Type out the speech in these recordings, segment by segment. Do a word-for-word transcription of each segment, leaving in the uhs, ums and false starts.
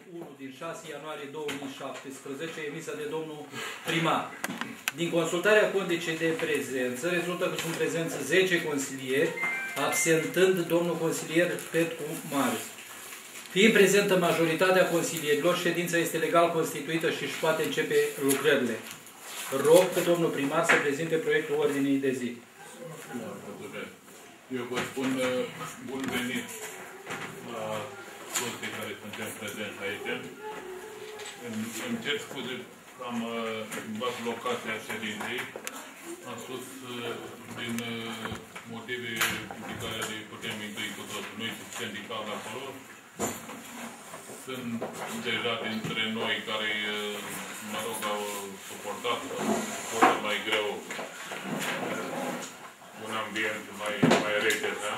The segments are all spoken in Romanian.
unu din șase ianuarie două mii șaptesprezece, emisă de domnul primar. Din consultarea codicei de prezență, rezultă că sunt prezenți zece consilieri, absentând domnul consilier Petcu Marius. Fiind prezentă majoritatea consilierilor, ședința este legal constituită și își poate începe lucrările. Rog pe domnul primar să prezinte proiectul ordinii de zi. Eu vă spun bun venit la toți cei care suntem prezenți aici. Îmi cer scuze că am luat locația ședinței. Am spus din motive pe care le putem intui cu toții. Noi sunt sindicali acolo. Sunt deja dintre noi care, mă rog, au suportat foarte mai greu un ambient mai, mai rece, da?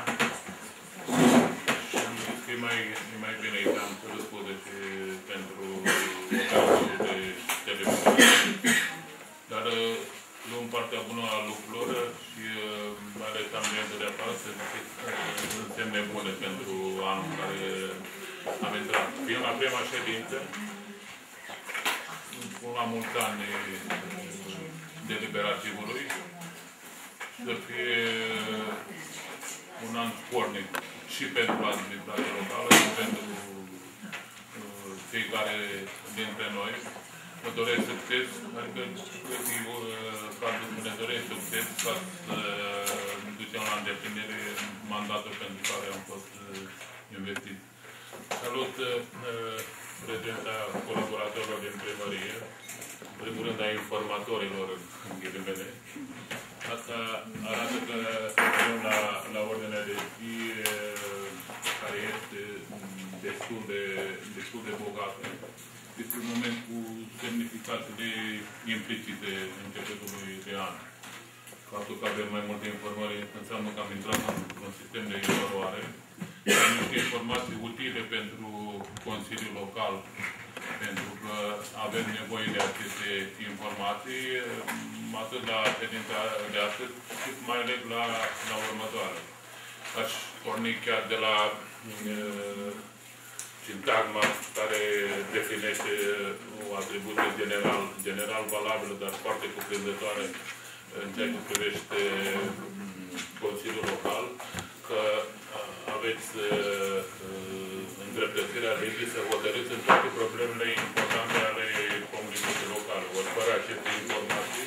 Și am zis că e mai, e mai bine, că am să răspunde și pentru ocazii de televiziune. Dar luăm partea bună a lucrurilor și mai ales ambientul de afară să sunt semne bune pentru anul care am intrat. Fiind la prima ședință, la mulți ani deliberativului, să fie un an spornic și pentru administrația locală și pentru fiecare dintre noi. Mă doresc succes, adică faptul că ne doresc succes ca să ducem la îndeplinire mandatul pentru care am fost investit. Salut prezența colaboratorilor din primărie, în primul rând a informatorilor în ghilimele. Asta arată că avem la, la ordinea de zi care este destul de, destul de bogată. Este un moment cu semnificații implicite începutului de an. Faptul că avem mai multe informări înseamnă că am intrat într-un sistem de evaluare. Am niște informații utile pentru Consiliul Local, pentru că avem nevoie de aceste informații, atât la ședința de astăzi, cât mai ales la, la următoare. Aș porni chiar de la uh, sintagma care definește o atribuție general, general valabilă, dar foarte cuprinzătoare în ceea ce privește Consiliul Local, că aveți uh, îndreptățirea legii să hotărâți în toate problemele importante ale comunității locale. Ori fără aceste informații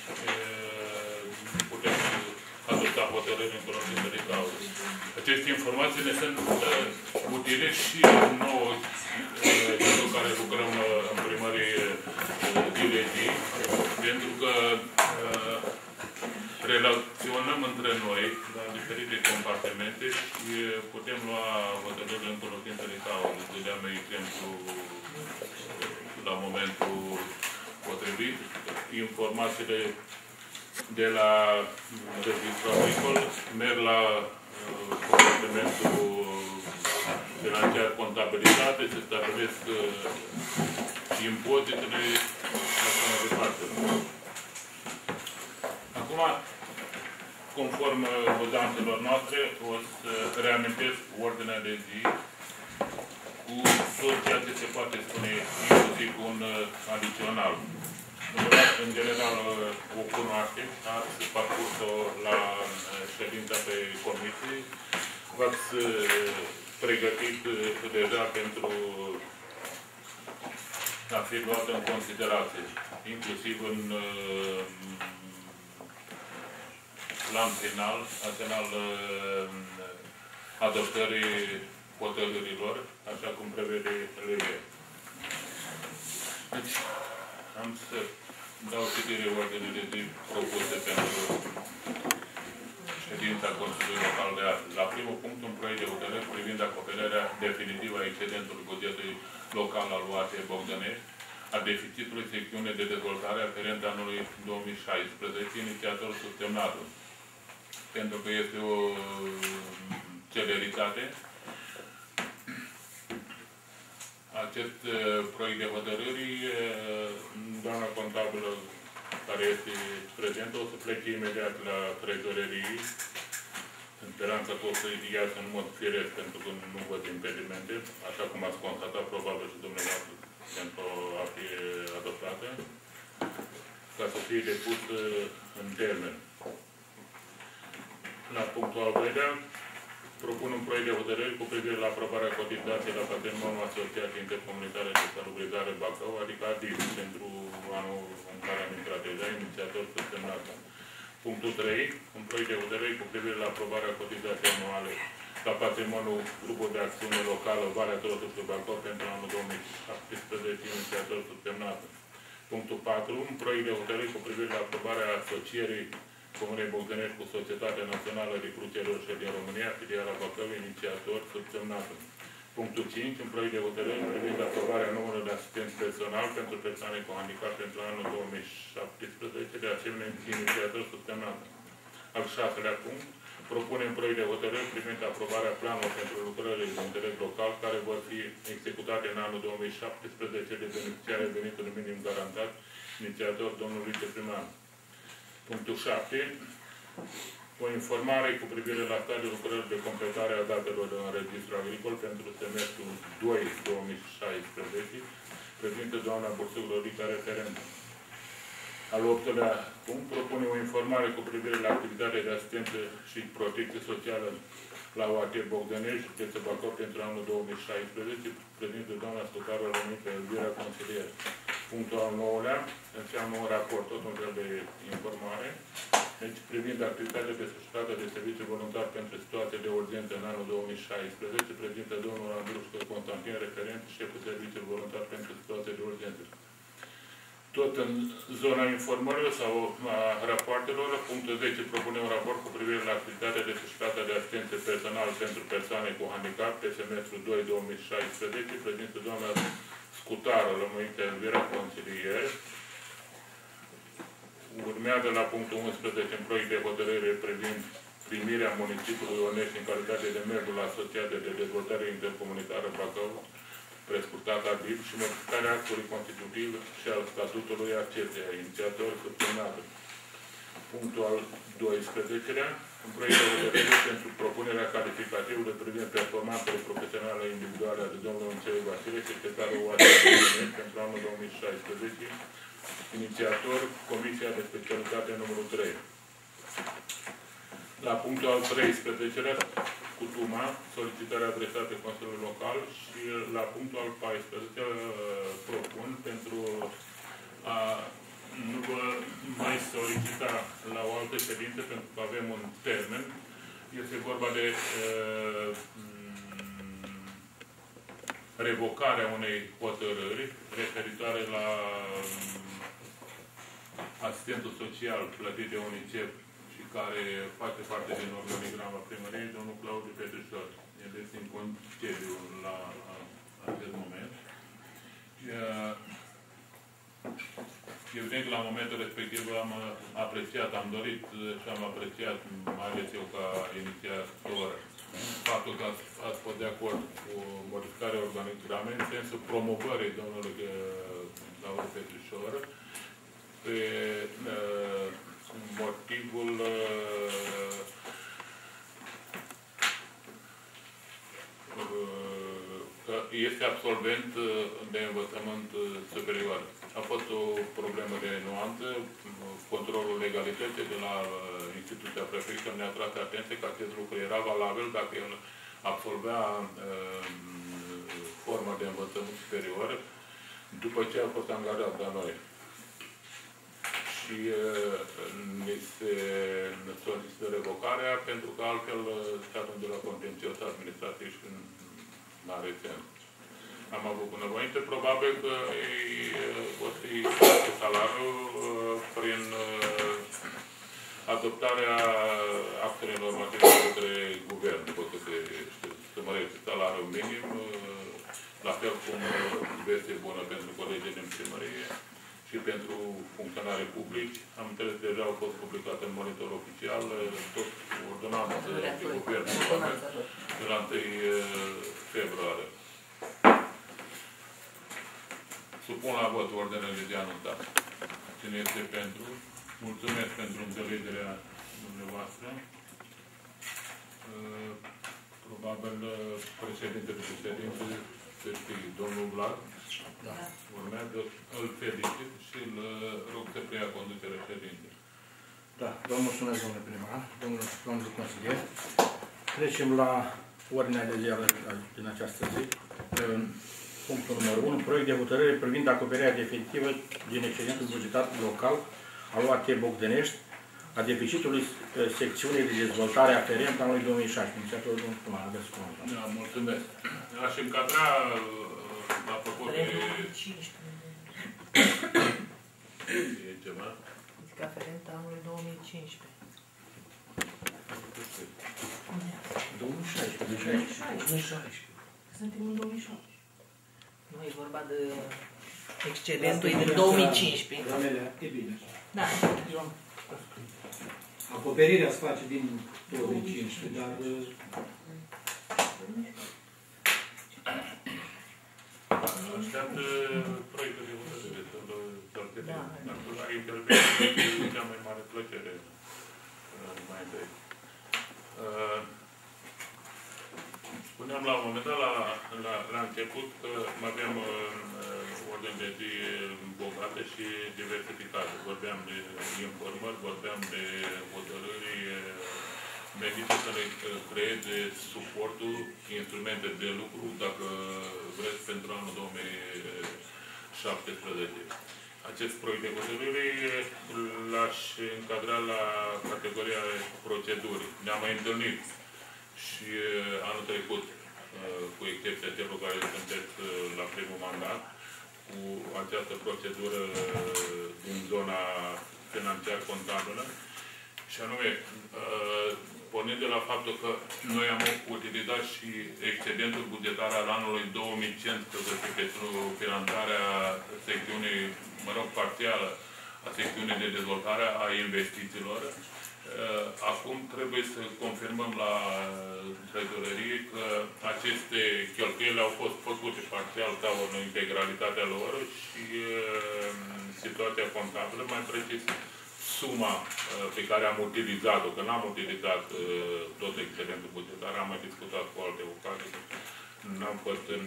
uh, putem adopta hotărâri în cunoștință de cauză. Aceste informații ne sunt uh, utile și nouă, celor uh, care lucrăm uh, în primărie uh, zi de zi, pentru că uh, relaționăm între noi la diferite compartimente și putem lua hotărâri în cunoștință de cauză. Dădeam exemplu la momentul potrivit. Informațiile de la registrul agricol merg la uh, compartimentul financiar contabilitate, se stabilesc uh, impozitele și așa mai departe. Acum, conform văzantelor noastre, o să reamintesc ordinea de zi cu tot ceea ce se poate spune, inclusiv un adițional. În general, o cunoaștem, ați parcurs-o la ședința pe comisie, v-ați pregătit deja pentru a fi luată în considerație, inclusiv în plan final, atenal adoptării hotărârilor, așa cum prevede legea. Deci, am să dau citire ordinii de zi propuse pentru ședința Consiliului Local de astăzi. La primul punct, un proiect de hotărâri privind acoperirea definitivă a excedentului bugetului local al U A T Bogdănești, a deficitului secțiunii de dezvoltare aferent anului două mii șaisprezece, inițiator subsemnatul. Pentru că este o celeritate. Acest proiect de hotărâri, doamna contabilă care este prezentă, o să plece imediat la trezorerii în speranța că o să iasă în mod firesc, pentru că nu văd impedimente, așa cum ați constatat probabil și dumneavoastră, pentru a fi adoptată, ca să fie depus în termen. La punctul al doilea, propun un proiect de hotărâri cu privire la aprobarea cotizației la patrimoniul Asociației Intercomunitare de Salubrizare Bacău, adică A D I S, pentru anul în care am intrat deja, inițiator semnat. Punctul trei, un proiect de hotărâri cu privire la aprobarea cotizației anuale la patrimoniul grupului de acțiune locală Valea Trotului Bacău pentru anul două mii șaptesprezece, inițiator subsemnat. Punctul patru, un proiect de hotărâri cu privire la aprobarea asocierii Comunei Bogdănești cu Societatea Națională de Crucerilor din România, filiala Bacău, inițiator subsemnat. Punctul cinci, un proiect de hotărâri privind aprobarea numărului de asistenți personal pentru persoane cu handicap pentru anul două mii șaptesprezece, de asemenea inițiator subsemnat. Al șaselea punct, propunem proiect de hotărâri privind aprobarea planului pentru lucrările de interes local care vor fi executate în anul două mii șaptesprezece de beneficiare venitului minim garantat, inițiator domnul viceprimar. Punctul șapte. O informare cu privire la stadiul lucrării de completare a datelor în registrul agricol pentru semestrul doi două mii șaisprezece, prezintă doamna Bursuc-Lorica referent. Al optulea punct, propune o informare cu privire la activitatea de asistență și protecție socială la O A T Bogdănești, județ Bacău, pentru anul două mii șaisprezece, prezintă doamna Stocarul Rănică Elvira, consilier. Punctul al nouălea, înseamnă un raport, tot un fel de informare, deci privind activitatea desfășurată de serviciu voluntar pentru situații de urgență în anul două mii șaisprezece, prezintă domnul Andrușcă Constantin, referent, șeful serviciului voluntar pentru situații de urgență. Tot în zona informărilor sau a rapoartelor, punctul zece, propune un raport cu privire la activitatea desfășurată de asistență personal pentru persoane cu handicap pe semestrul doi două mii șaisprezece, prezintă doamna Scutară, lămuită Elvira, consilier. Urmează la punctul unsprezece în proiect de hotărâre privind primirea municipiului Onești în calitate de membru la Asociația de Dezvoltare Intercomunitară Bacău, prescurtat A D I P, și modificarea actului constitutiv și al statutului acesteia, inițiator subsemnat. Punctul al doisprezecelea, un proiect de hotărâre pentru propunerea calificativului privind performanțele profesionale individuale ale domnului Înțelei Vasile, secretarul O A T pentru anul două mii șaisprezece, inițiator Comisia de Specialitate numărul trei. La punctul al treisprezecelea, cu Tuma, solicitarea adresată Consiliului Local, și la punctul al paisprezecelea propun pentru a nu vă mai solicita la o altă ședință, pentru că avem un termen. Este vorba de uh, revocarea unei hotărâri referitoare la asistentul social plătit de UNICEF și care face parte din organigrama primăriei, domnul Claudiu Petrișor. El este în concediu la acest moment. Evident că la momentul respectiv am apreciat, am dorit și am apreciat, mai ales eu ca inițiator, faptul că ați, ați fost de acord cu modificarea organigramei în sensul promovării domnului Claudiu Petrișor, pe uh, motivul uh, că este absolvent de învățământ superior. A fost o problemă de nuanță, controlul legalității de la instituția prefectă ne-a tras atenție că acest lucru era valabil dacă el absolvea uh, forma de învățământ superior după ce a fost angajat la noi. Și uh, ni se solicită revocarea, pentru că altfel se ajunge la contencios administrativ și nu are sens. Am avut bunăvoință, probabil că ei vor fi cu salariul uh, prin uh, adoptarea actelor normative către guvern, după câte știu, să mărește salariul minim, uh, la fel cum veste bună pentru colegii din primărie și pentru funcționari publici. Am înțeles, deja au fost publicate în monitor oficial, tot ordonanță de guvern de la întâi februarie. Supun la vot ordinele de anunțat. Cine este pentru? Mulțumesc pentru înțelegerea dumneavoastră. Probabil președintele de ședință, să știi, domnul Vlad, Da. urmează, îl felicit și îl rog să preia conducerea ședinței. Da, vă mulțumesc, domnule primar, domnul, domnul consilier. Trecem la ordinea de zi din această zi. Punctul numărul unu, proiect de hotărâre privind acoperirea definitivă din excedentul bugetar local al O A T Bogdănești a deficitului secțiunii de dezvoltare aferent anului două mii șaisprezece. Inițiatorul domnul primar, aveți cuvântul. Da, mulțumesc. Aș încadra la propos de... E ceva? Zic aferent anului două mii cincisprezece. două mii șaisprezece. Suntem în două mii șapte. Nu e vorba de excedentul, e de două mii cincisprezece. E bine. Da. Acoperirea se face din două mii cincisprezece, dar... Așteaptă proiectul de hotărâre să-l vedem. La intervenție, cea mai mare plăcere. Mai întâi. Spuneam la un moment dat, la, la, la început, că avem uh, ordine de zi bogate și diversificate. Vorbeam de informări, vorbeam de hotărâri menite să ne creeze suportul, instrumente de lucru, dacă vreți, pentru anul două mii șaptesprezece. Acest proiect de hotărâre l-aș încadra la categoria procedurii. Ne-am mai întâlnit și anul trecut, cu excepția celor care sunteți la primul mandat, cu această procedură din zona financiar-contabilă, și anume, pornind de la faptul că noi am utilizat și excedentul bugetar al anului două mii cincisprezece pentru finanțarea secțiunii, mă rog, parțială a secțiunii de dezvoltare a investițiilor. Acum trebuie să confirmăm la trezorerie că aceste cheltuieli au fost făcute parțial sau în integralitatea lor și situația contabilă, mai precis suma pe care am utilizat-o, că n-am utilizat tot excedentul bugetar, am mai discutat cu alte ocazii, n-am fost în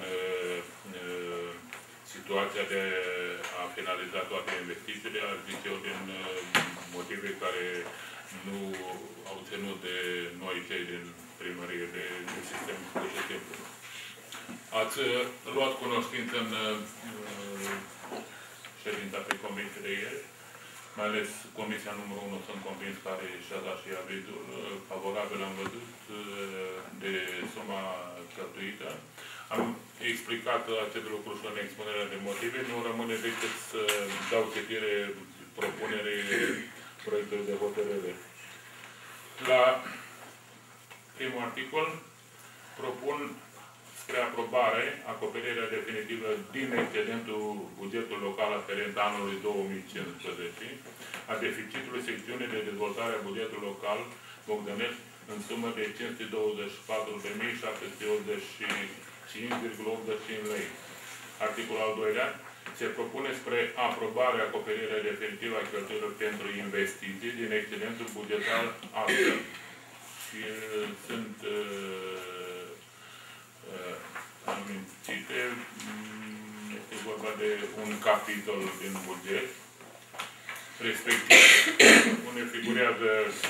situația de a finaliza toate investițiile, ar zice eu, din motive care nu au ținut de noi cei din primărie, de, de sistem pur și simplu. Ați luat cunoștință în uh, ședința pe comisie de ieri, mai ales comisia numărul unu, sunt convins, care și-a dat și avizul favorabil, am văzut, de suma cheltuită. Am explicat acest lucru și în expunerea de motive, nu rămâne decât să dau citire propunere proiectului de hotărâre. La primul articol propun spre aprobare acoperirea definitivă din excedentul bugetului local aferent anului două mii cincisprezece a deficitului secțiunii de dezvoltare a bugetului local Bogdănești în sumă de cinci sute douăzeci și patru de mii șapte sute optzeci și cinci virgulă optzeci și cinci lei. Articolul al doilea. Se propune spre aprobare acoperirea definitivă a cheltuielor pentru investiții din excedentul bugetar astfel. Și uh, sunt uh, uh, amintite, este vorba de un capitol din buget, respectiv unde figurează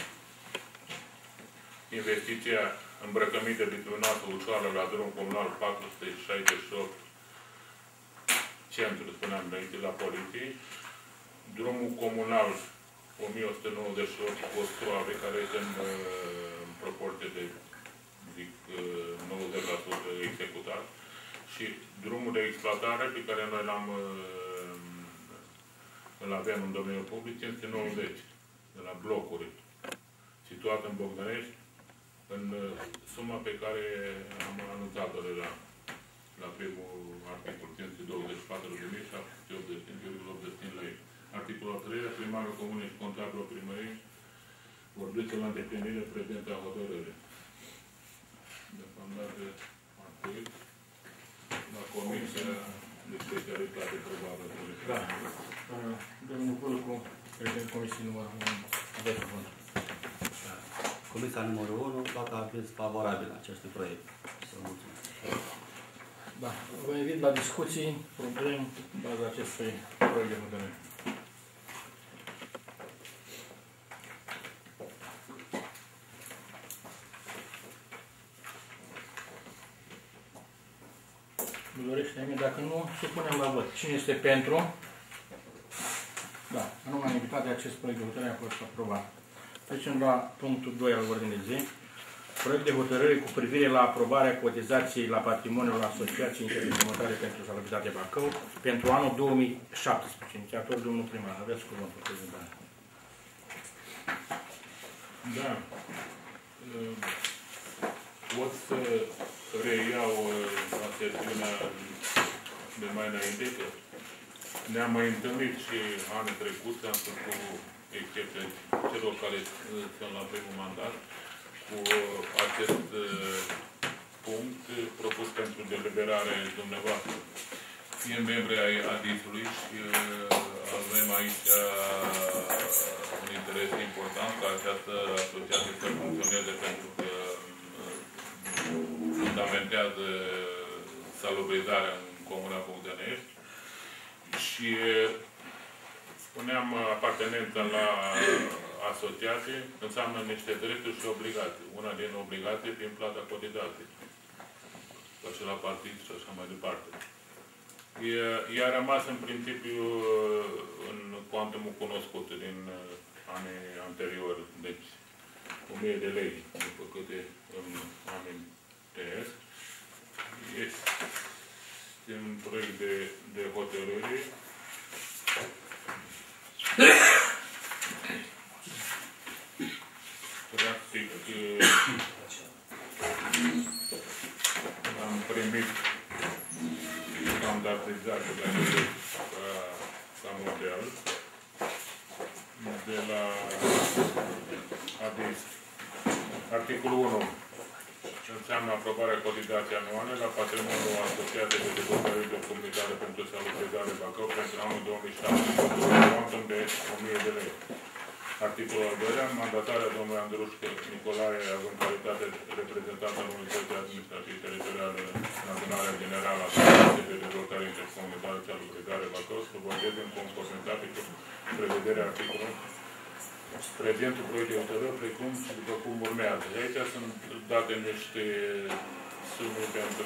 investiția îmbrăcămită bituinoasă ușoară la drum comunal patru sute șaizeci și opt, centru, spuneam înainte, la poliție, drumul comunal o mie o sută nouăzeci și opt cu Ostroave, care este în, în proporție de, zic, nouăzeci la sută executat, și drumul de exploatare pe care noi l-am îl avem în domeniul public, cinci sute nouăzeci, de la blocuri, situat în Bogdănești, în suma pe care am anunțat-o deja la primul articol, cinci sute douăzeci și patru de mii șapte sute optzeci și cinci virgulă optzeci și cinci lei. Articolul al treilea, primarul comunei și contabilul primăriei vor duce la îndeplinire prezenta hotărâre. Deocamdată atât la comisia de specialitate probabil. Da. Domnul Culcu, președinte comisiei numărul unu, aveți cuvântul. Comisia numărul unu, dacă aveți favorabil acestui proiect. Să mulțumesc. Da. Vă invit la discuții, probleme, în baza acestui proiect de hotărâre. Nu dorește nimeni? Dacă nu, supunem la vot. Cine este pentru? Da. În unanimitate acest proiect de hotărâre a fost aprobat. Trecem la punctul doi al ordinii de zi. Proiect de hotărâre cu privire la aprobarea cotizației la patrimoniul Asociației Intercomunitare pentru Salubritate Bacău pentru anul două mii șaptesprezece. Inițiator, domnul primar. Aveți cuvântul, prezentare. Da. Pot să reiau aserțiunea de mai înainte, că ne-am mai întâlnit și anul trecut, am făcut excepție celor care sunt la primul mandat, cu acest punct propus pentru deliberare dumneavoastră. Fie membri ai ADIS-ului și avem aici un interes important ca această asociație să funcționeze, pentru că fundamentează salubrizarea în Comuna Bogdănești și spuneam, apartenența la asociație înseamnă niște drepturi și obligații. Una din obligații prin plata cotizației. Ca și la partid și așa mai departe. Ea a rămas în principiu în cuantumul cunoscut din anii anteriori. Deci, o mie de lei, după câte îmi amintesc. Este un proiect de, de hotărâre. Practic, am primit standardizat de la ca, ca model de la ADIS. Articolul unu înseamnă aprobarea cotizației anuale la patrimoniul Asociației de Dezvoltare de Comunitate pentru Salubrizare Bacău pentru anul două mii șaptesprezece, cuantum de o mie de lei. Articolul al doilea, mandatarea domnului Andrușcă Nicolae, având calitate reprezentantă al Unității Administrative Teritoriale în Adunarea Generală a Asociației de Dezvoltare Intercomunitară de Salubrizare Bacău, să voteze în conformitate cu prevederea articolului prezentul proiect de hotărâre, precum și după cum urmează. Aici sunt date niște sume pentru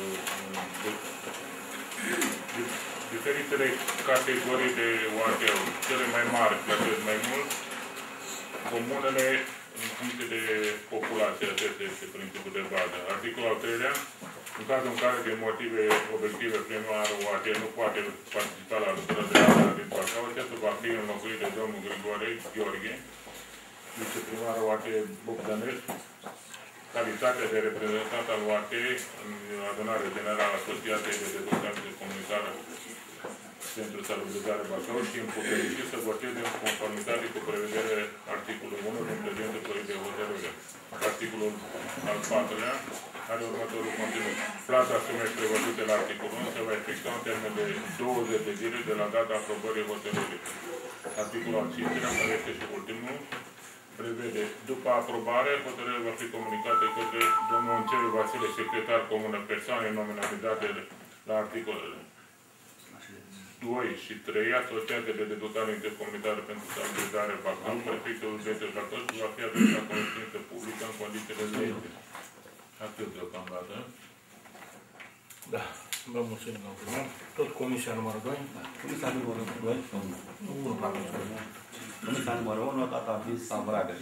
diferitele categorii de O A T-uri. Cele mai mari plătesc mai mult, comunele în funcție de populație. Acesta este principiul de bază. Articolul al treilea, în cazul în care din motive obiective primarul O A T nu poate participa la lucrările de apă din Bacău, acesta va fi înlocuit de domnul Grigore Gheorghe, viceprimarul O A T Bogdănești, calitatea de reprezentant al O A T în adunarea generală Asociației de Dezvoltare Comunitară pentru Salubrizare Bacău și împuternicit să voteze în conformitate cu prevederea articolului unu din prezentul proiect de hotărâre. Articolul al patrulea are următorul conținut. Plata sumei prevăzute la articolul unu se va efectua în termen de douăzeci de zile de la data aprobării hotărârii. Articolul al cincilea, care este și ultimul, prevede, după aprobare, hotărârea va fi comunicată către domnul Încelu Vasile, secretar comună, persoane nominalizate la articolele doi și trei, Asociația de Dezvoltare Intercomunitară pentru Salubrizare Bacău, prefectul județului Bacău, va fi adus la cunoștință publică în condițiile de lege. Atât deocamdată. Da. Vă mulțumim, domnul primar. Tot comisia numărul doi? Da. Comisia numărul doi. unu la Comisia numărul unu, data aviz favorabil.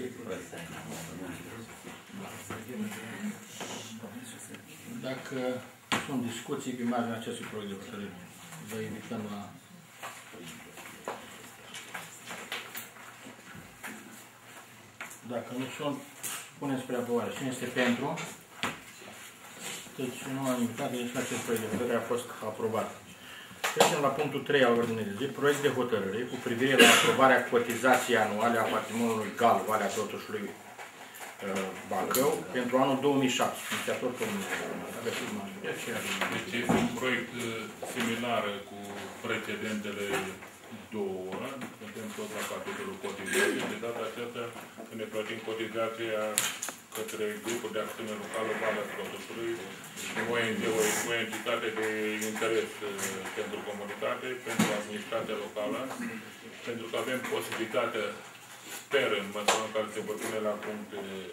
Dacă sunt discuții pe marginea acestui proiect de hotărâre, vă invităm la... Dacă nu sunt, punem spre aprobare. Cine este pentru? Deci, în unanimitate, deci acest proiect de hotărâre a fost aprobat. Trecem la punctul trei al ordinii de zi, proiect de hotărâre cu privire la aprobarea cotizației anuale a patrimoniului Gal, Valea Totușului Bacău, pentru anul două mii șapte. Inițiator comunitar. Deci este un proiect similar cu precedentele două, suntem tot la capitolul cotizației. De data aceasta ne plătim cotizația către grupul de acțiune locală Valea Trotușului, o entitate de interes pentru comunitate, pentru administrația locală, pentru că avem posibilitatea, sper, în măsura în care se vor pune la punct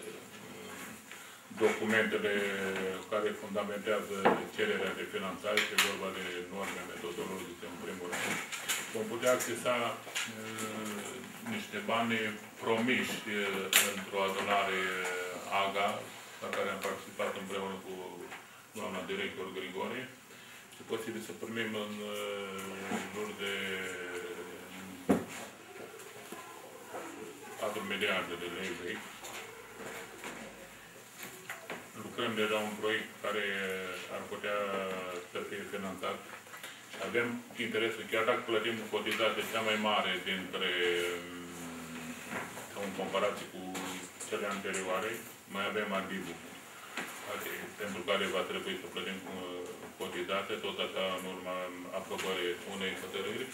documentele care fundamentează cererea de finanțare, este vorba de norme metodologice, în primul rând. Vom putea accesa uh, niște bani promiși uh, într-o adunare A G A, la care am participat împreună cu doamna director Grigore. E posibil să primim în uh, jur de patru miliarde de lei vechi. Lucrăm deja un proiect care ar putea să fie finanțat. Avem interesul, chiar dacă plătim cotizația cea mai mare dintre, în comparație cu cele anterioare, mai avem Adibu, pentru care va trebui să plătim cotizație, tot așa în urma aprobării unei hotărâri.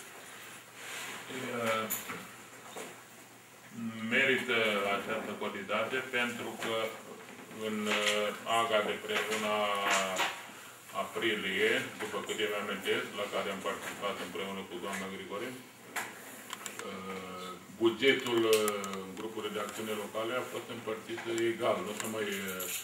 Merită această cotizație pentru că în A G A de pre luna aprilie, după câte îmi amintesc, la care am participat împreună cu doamna Grigore, bugetul grupului de acțiune locale a fost împărțit egal. Nu s-a mai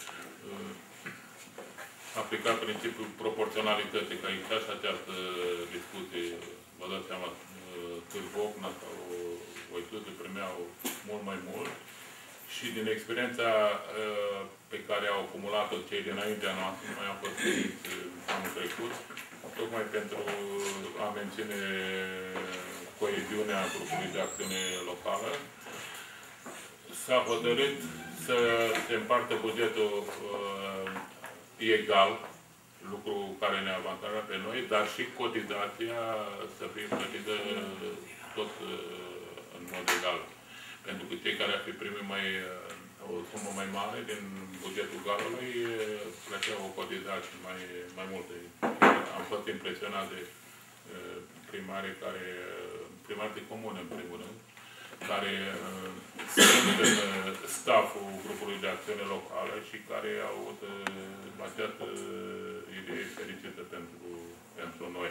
aplicat principiul proporționalității, că există și această discuție, vă dați seama, Târvocna sau Oituze primeau mult mai mult. Și din experiența uh, pe care au acumulat-o cei dinaintea noastră, noi am fost părinți anul trecut, tocmai pentru a menține coeziunea grupului de acțiune locală, s-a hotărât să se împartă bugetul uh, egal, lucru care ne-a avantajat pe noi, dar și cotizația să fie plătită tot uh, în mod egal. Pentru că cei care ar fi primit mai, o sumă mai mare din bugetul galului plăteau o cotizație mai, mai multe. Am fost impresionat de primari care, primari de comune, în primul rând, care sunt în stafful grupului de acțiune locală și care au avut această idee fericită pentru, pentru noi.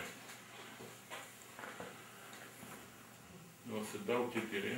O să dau citire.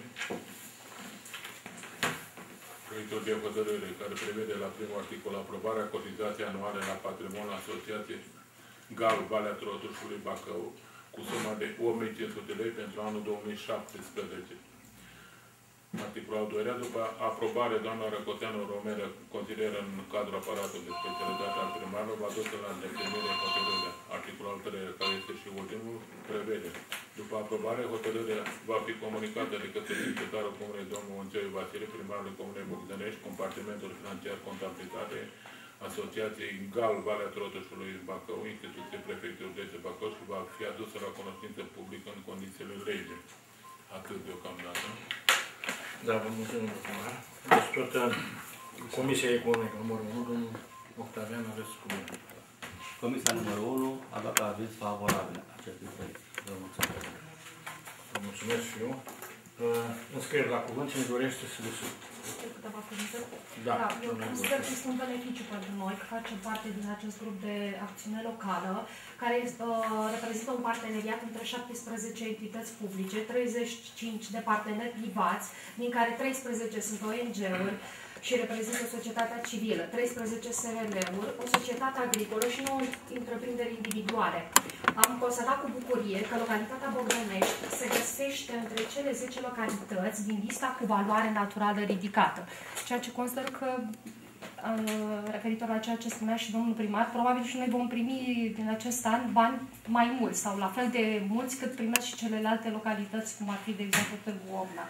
Proiectul de hotărâre care prevede la primul articol aprobarea cotizației anuale la patrimoniul Asociației G A L Valea Trotușului Bacău cu suma de opt mii cinci sute de lei pentru anul două mii șaptesprezece. Articolul al doilea, după aprobare, doamna Răcoteanu Romeră, consilier în cadrul aparatului de specialitate al primarului, va duce la îndeplinire hotărârea. Articolul al treilea, care este și ultimul, prevede. După aprobare, hotărârea va fi comunicată de către secretarul Comunei domnul Monceiu Vasile, primarul Comunei Bogdănești, compartimentul financiar contabilitate, Asociației G A L Valea Trotușului Bacău, instituție prefectului județului Bacău și va fi adusă la cunoștință publică în condițiile lege. Atât deocamdată. Da, vă mulțumim, primar. Deci tot Comisia Economică, numărul unu, domnul Octavian, aveți cuvântul. Comisia numărul unu a dat aviz favorabil acestui proiect. Vă mulțumesc. Vă mulțumesc și eu. Înscrieri la cuvânt, cine dorește să le sub. Câteva cuvinte? Da, da, eu consider că este un beneficiu pentru noi, că facem parte din acest grup de acțiune locală, care uh, reprezintă un parteneriat între șaptesprezece entități publice, treizeci și cinci de parteneri privați, din care treisprezece sunt O N G-uri și reprezintă societatea civilă, treisprezece S R L-uri, o societate agricolă și nouă întreprinderi individuale. Am constatat cu bucurie că localitatea Bogdănești se găsește între cele zece localități din lista cu valoare naturală ridicată. Ceea ce consider că, referitor la ceea ce spunea și domnul primar, probabil și noi vom primi din acest an bani mai mulți sau la fel de mulți cât primesc și celelalte localități, cum ar fi, de exemplu, Târgu Ogna.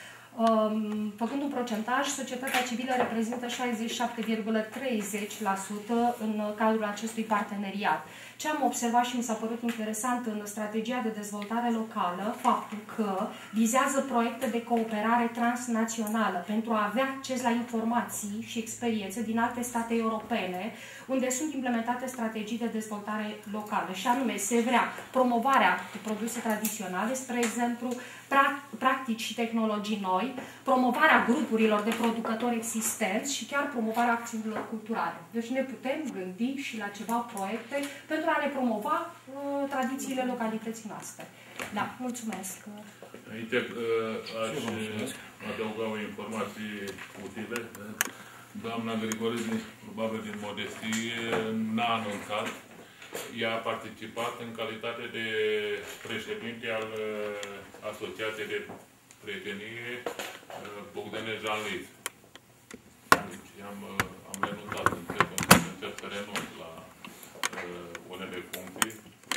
Făcând un procentaj, societatea civilă reprezintă șaizeci și șapte virgulă treizeci la sută în cadrul acestui parteneriat. Ce am observat și mi s-a părut interesant în strategia de dezvoltare locală, faptul că vizează proiecte de cooperare transnațională pentru a avea acces la informații și experiențe din alte state europene, unde sunt implementate strategii de dezvoltare locală. Și anume, se vrea promovarea de produse tradiționale, spre exemplu, practici și tehnologii noi, promovarea grupurilor de producători existenți și chiar promovarea acțiunilor culturale. Deci ne putem gândi și la ceva proiecte pentru a ne promova uh, tradițiile localității noastre. Da, mulțumesc. Aici uh, aș adăuga o informație utile. Doamna Grigorini, probabil din modestie, n-a anunțat. Ea a participat în calitate de președinte al Asociației de Prietenie Bogdănești Jean-Lis. Deci am, am renunțat, încerc, încerc să renunț la uh, unele funcții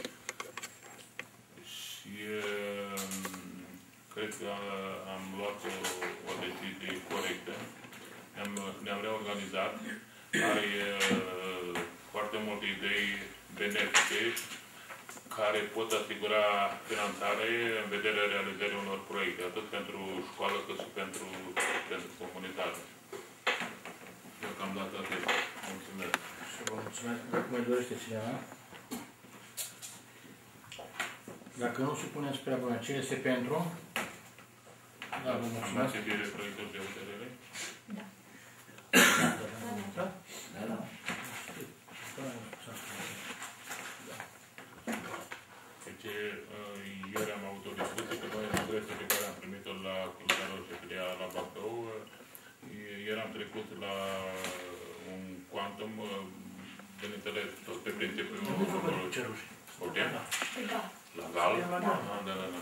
și uh, cred că am luat o, o decizie corectă. Ne-am reorganizat, are uh, foarte multe idei benefice care pot asigura finanțare în vederea realizării unor proiecte, atât pentru școală cât și pentru, pentru comunitate. Deocamdată atât. Mulțumesc. Și vă mulțumesc. Dacă mai dorește cineva? Dacă nu supunem spre abonare, ce este pentru? Da, vă mulțumesc. Am accepire proiectul de hotărâre? Da. Da? Da, da. Deci, ieri am avut o discuție că noi în adresa pe care am primit-o la Crucea Roșie, filiala la Bacău, ieri am trecut la un quantum, bineînțeles, tot pe principiul Hotel, la Gal, da, da, da, da.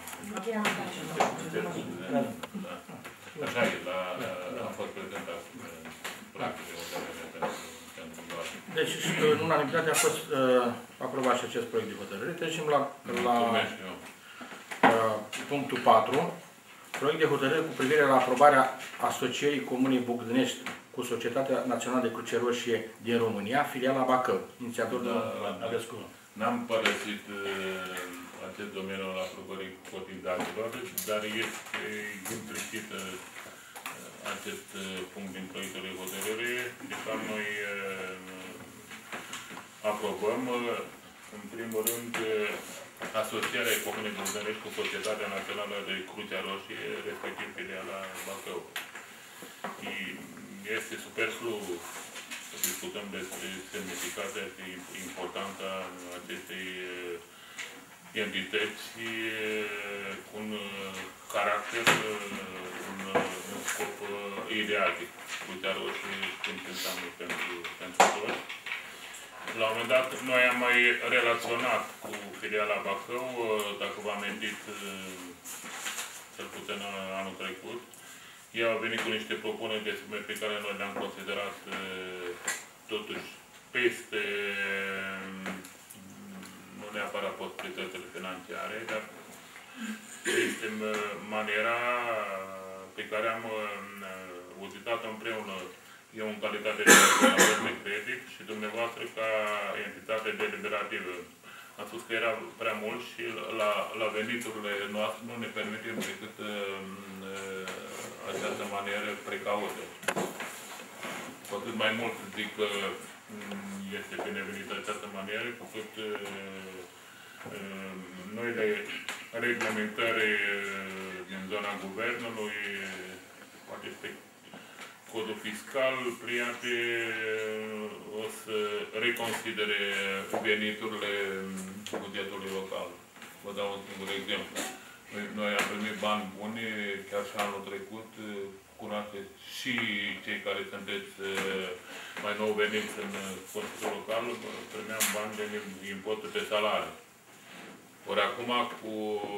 Așa e, a fost prezentat practic de hotărâre pentru doar. Deci, în unanimitate a fost uh, aprobat și acest proiect de hotărâre. Trecem la, la uh, punctul patru. Proiect de hotărâre cu privire la aprobarea asocierii Comunei Bogdănești cu Societatea Națională de Cruce Roșie din România, filiala Bacău. Inițiator de Adescu. N-am părăsit uh, acest domeniu al aprobării cotizațiilor, dar este implicit uh, acest uh, punct din proiectul de hotărâre. De fapt, noi uh, aprobăm, uh, în primul rând, uh, asocierea Comunei Bogdănești cu Societatea Națională de Crucea Roșie, respectiv filiala Bacău. Este superflu să discutăm despre semnificația și importanța acestei entități cu un caracter, un, un scop ideatic. Crucea Roșie știm ce înseamnă pentru, pentru toți. La un moment dat, noi am mai relaționat cu filiala Bacău, dacă vă amintiți, cel puțin anul trecut. Ei au venit cu niște propuneri de sume pe care noi le-am considerat totuși peste, nu neapărat posibilitățile financiare, dar este maniera pe care am utilizat-o împreună, eu în calitate de operator de credit și dumneavoastră ca entitate deliberativă. Am spus că era prea mult și la, la veniturile noastre nu ne permitem decât uh, această manieră precaută. Cu atât mai mult zic că este binevenită această manieră, cu cât uh, uh, noile reglementări uh, din zona guvernului, poate pe codul fiscal, pliate, o să reconsidere veniturile bugetului local. Vă dau un singur exemplu. Noi, noi am primit bani buni, chiar și anul trecut, cunoașteți și cei care sunteți mai nou veniți în Consiliul Local, primeam bani de impozitul pe salarii. Ori acum, cu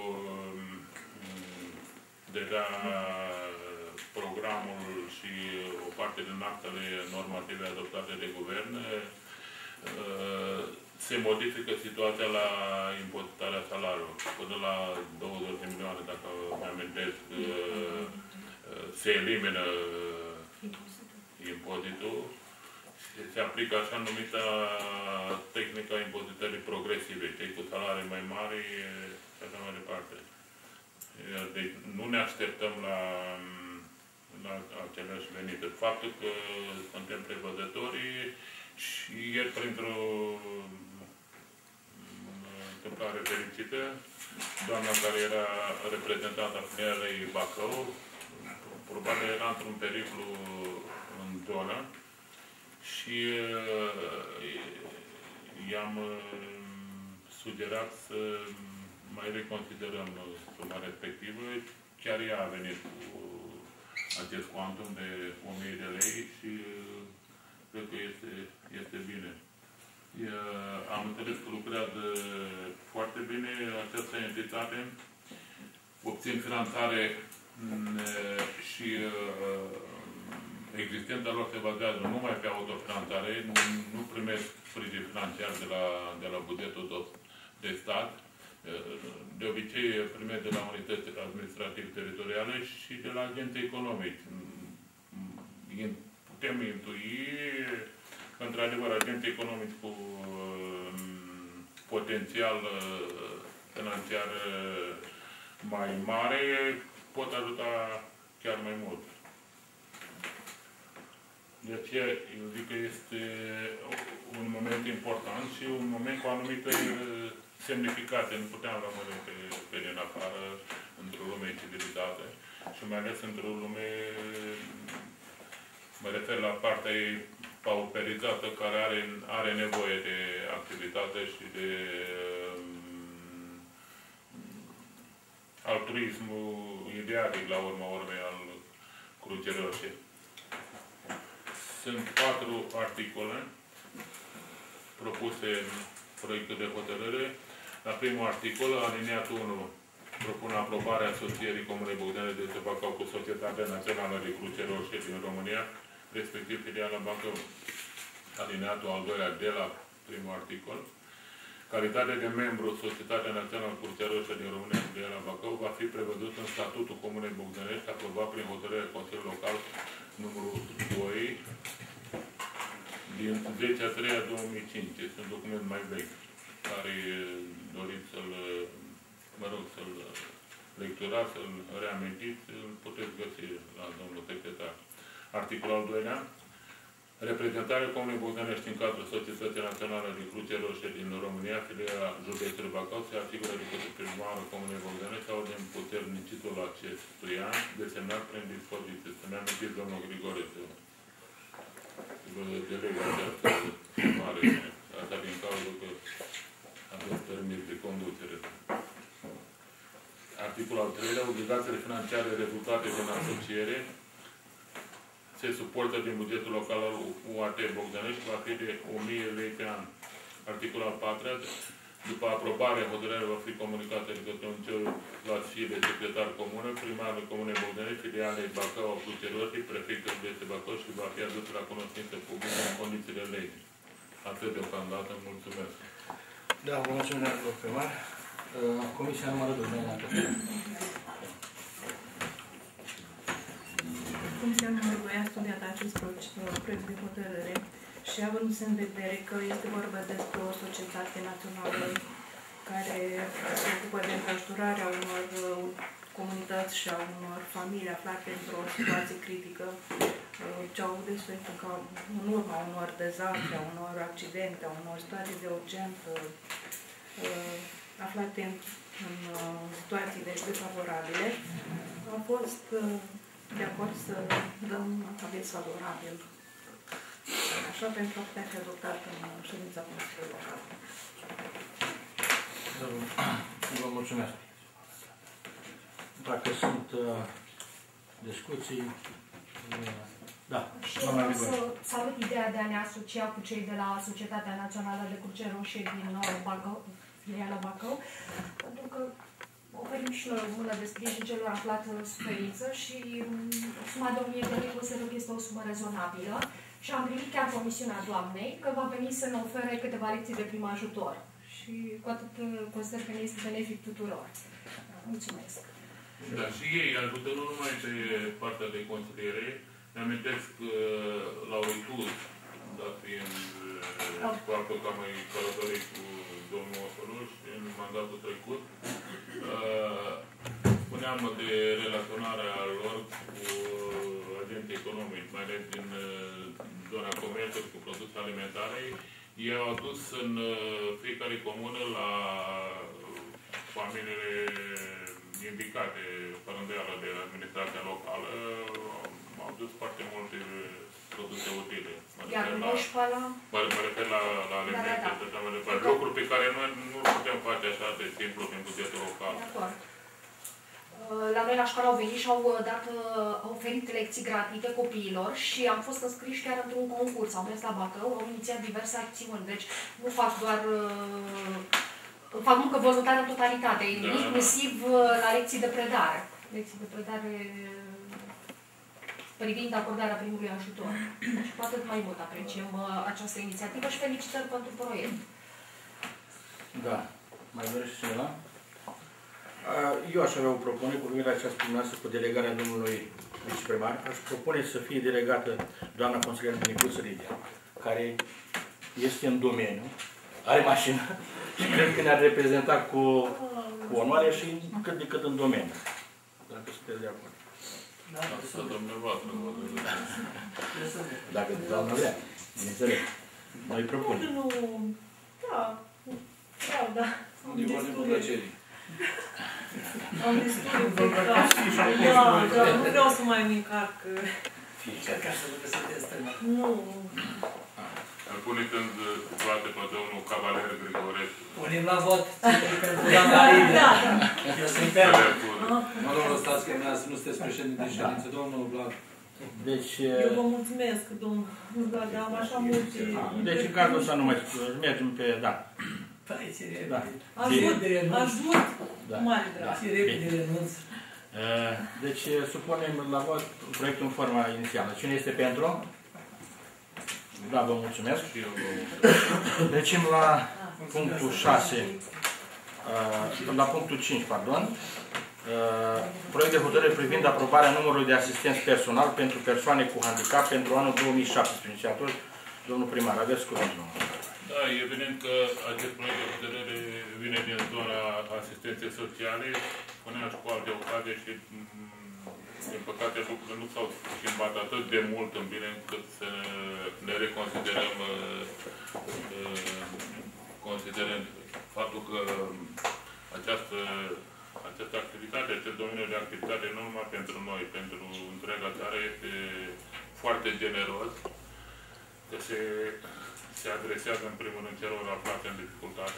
deja programul și o parte din actele normative adoptate de guvern, se modifică situația la impozitarea salariului. Până la douăzeci de milioane, dacă mi-amintesc, se elimină impozitul. Se aplică așa numită tehnica impozitării progresive, cei cu salarii mai mari și așa mai departe. Deci nu ne așteptăm la la aceleași venituri. Faptul că suntem prevăzători și ieri printr-o întâmplare fericită. Doamna care era reprezentanta filialei Bacău, probabil era într-un periclu în zonă și i-am sugerat să mai reconsiderăm suma respectivă. Chiar ea a venit cu acest quantum de o mie de lei și cred că este, este bine. Am înțeles că lucrează foarte bine această entitate, obțin finanțare și existența lor se bazează numai pe autofinanțare, nu, nu primesc sprijin financiar de la, de la bugetul de stat. De obicei primesc de la unitățile administrativ-teritoriale și de la agenții economici. Putem intui că, într-adevăr, agenții economici cu potențial financiar mai mare pot ajuta chiar mai mult. De aceea, eu zic că este un moment important și un moment cu anumite semnificate. Nu puteam rămâne pe, pe din afară într-o lume civilizată și mai ales într-o lume, mă refer la partea pauperizată care are, are nevoie de activitate și de um, altruismul idealic la urma urmei al Crucii Roșii. Sunt patru articole propuse în proiectul de hotărâre. La primul articol, aliniatul unu, propune aprobarea asocierii Comunei Bogdanei de Bacău cu Societatea Națională de Cruce Roșie din România, respectiv filiala Bacău. Alineatul al doilea de la primul articol. Calitatea de membru Societatea Națională Cruce Roșie din România, filiala Bacău, va fi prevăzut în statutul Comunei Bogdanești, aprobat prin hotărârea Consiliului Local numărul doi din zece a treia două mii cinci. Este un document mai vechi, care doriți să-l, mă rog, să-l lecturați, să-l reamintiți, îl puteți găsi la domnul secretar. Articolul al doilea. Reprezentarea Comunei Bogdanești în cadrul Societății Naționale de Cruce Roșie din România, filiala județului Bacău, se asigură de către primarul Comunei Bogdanești sau de împuternicitul acestuia, desemnat prin dispoziție. Să ne amintiți, domnul Grigore, să vă delegă această mare, asta din cauza că aveți permis de conducere. Articolul al treilea, obligațiile financiare rezultate din asociere se suportă din bugetul local al U A T Bogdanești, va fi de o mie lei pe an. Articolul al patrulea, după aprobare, hotărârea va fi comunicată de către un celălalt fie de secretar comună, primarul Comunei Bogdanești, filialei Bacău, a Crucii Roșii, prefectul de Bacău și va fi adus la cunoștință publică în condițiile legii. Atât deocamdată, mulțumesc. Da, vă mulțumesc, domnul primar. Comisia numărul doi, doamna Cătălina. Comisia numărul doi a studiat acest proiect de hotărâre și având în vedere că este vorba despre o societate națională care se ocupă de întrajutorarea unor comunități și a unor familii aflate într-o situație critică, ce au desfășurat ca în urma unor dezastre, a unor accidente, a unor situații de urgență, aflate în, în situații deci defavorabile, au fost de acord să dăm aviz favorabil. Așa, pentru a putea fi adoptat în ședința Consiliului Local. Vă mulțumesc. Dacă sunt uh, discuții, uh, da. Și eu vreau să salut ideea de a ne asocia cu cei de la Societatea Națională de Cruce Roșie din Bacău, filiala Bacău, pentru că oferim și noi o mână de sprijin celor aflați în suferință și suma de o mie de lei consider că este o sumă rezonabilă și am primit chiar promisiunea doamnei că va veni să ne ofere câteva lecții de prim ajutor și cu atât consider că ne este benefic tuturor. Mulțumesc! Da, și ei ajută nu numai pe partea de consiliere. Ne amintesc la Uituz, dat fiind faptul că am mai călătorit cu domnul Osoluș în mandatul trecut, spuneam de relaționarea lor cu agenții economici, mai ales din zona comerțului cu produse alimentare, ei au adus în fiecare comună la familiile indicate, fără îndoială, de administrația locală, au dus foarte multe produse utile. Iar noi școala? Mă refer la, la alimente, da, da. Mă refer. Lucruri pe care noi nu putem face așa de simplu prin bugetul local. De acord. La noi la școală au venit și au, dat, au oferit lecții gratuite copiilor și am fost înscriși chiar într-un concurs. Au mers la Bacău, au inițiat diverse acțiuni. Deci nu fac doar... fac muncă voluntară în totalitate, da, inclusiv la lecții de predare. Lecții de predare privind acordarea primului ajutor. Și cu atât mai mult apreciem această inițiativă și felicitări pentru proiect. Da. Mai dorește cineva? Eu aș avea o propunere cu privire la această dumneavoastră cu delegarea domnului viceprimar. Aș propune să fie delegată doamna consilier Menicuță Lidia, care este în domeniu, are mașină și cred că ne-ar reprezenta cu, cu onoare și cât de cât în domeniu. Dacă sunteți de acord. Asta dumneavoastră. Dacă doamna vrea, bineînțeles. Noi propunem. Nu, da, vreau, da. E vorba de plăcere. Am destul de da, da, nu vreau să mai încarc. Nu. Îl puneți în toate pe domnul Cavaler Grigorescu. Punem la vot. Pentru doamna Lidia. Eu sunt pentru. Mă rog, stați că nu sunteți președinte de ședință. Domnul Vlad. Deci... Eu vă mulțumesc, domnul Vlad, am așa multe... Deci în cazul ăsta nu mai mergem pe... da. Da. Ajut, ajut, da. Mare drag. Ți repede renunț. Deci supunem la vot proiectul în forma inițială. Cine este pentru? Da, vă mulțumesc. Trecem la punctul șase. La punctul cinci, pardon. Proiect de hotărâre privind aprobarea numărului de asistenți personal pentru persoane cu handicap pentru anul două mii șaptesprezece. Atunci, domnul primar, aveți cuvântul. Da, e evident că acest proiect de hotărâre vine din zona asistenței sociale, spunea și cu alte ocazii și, din păcate, lucrurile nu s-au schimbat atât de mult în bine încât să ne reconsiderăm considerând faptul că această, această activitate, acest domeniu de activitate, nu numai pentru noi, pentru întreaga țară, este foarte generos, că se se adresează în primul rând celor aflați în dificultate.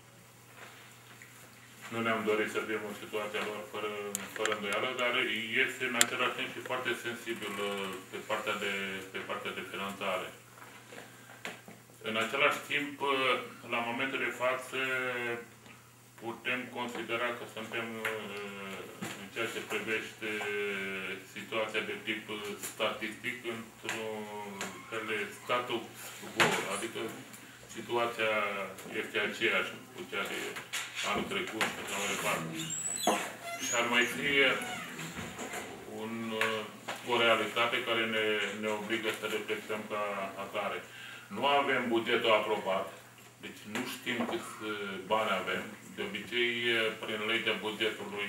Nu ne-am dorit să fim în situația lor fără, fără îndoială, dar este în același timp și foarte sensibil pe partea de, pe partea de finanțare. În același timp, la momentul de față, putem considera că suntem în ceea ce privește situația de tip statistic într-un fel de status quo, adică situația este aceeași cu cea de anul trecut și așa mai departe. Și ar mai fi un, o realitate care ne, ne obligă să reflectăm ca atare. Nu avem bugetul aprobat, deci nu știm câți bani avem. De obicei, prin legea bugetului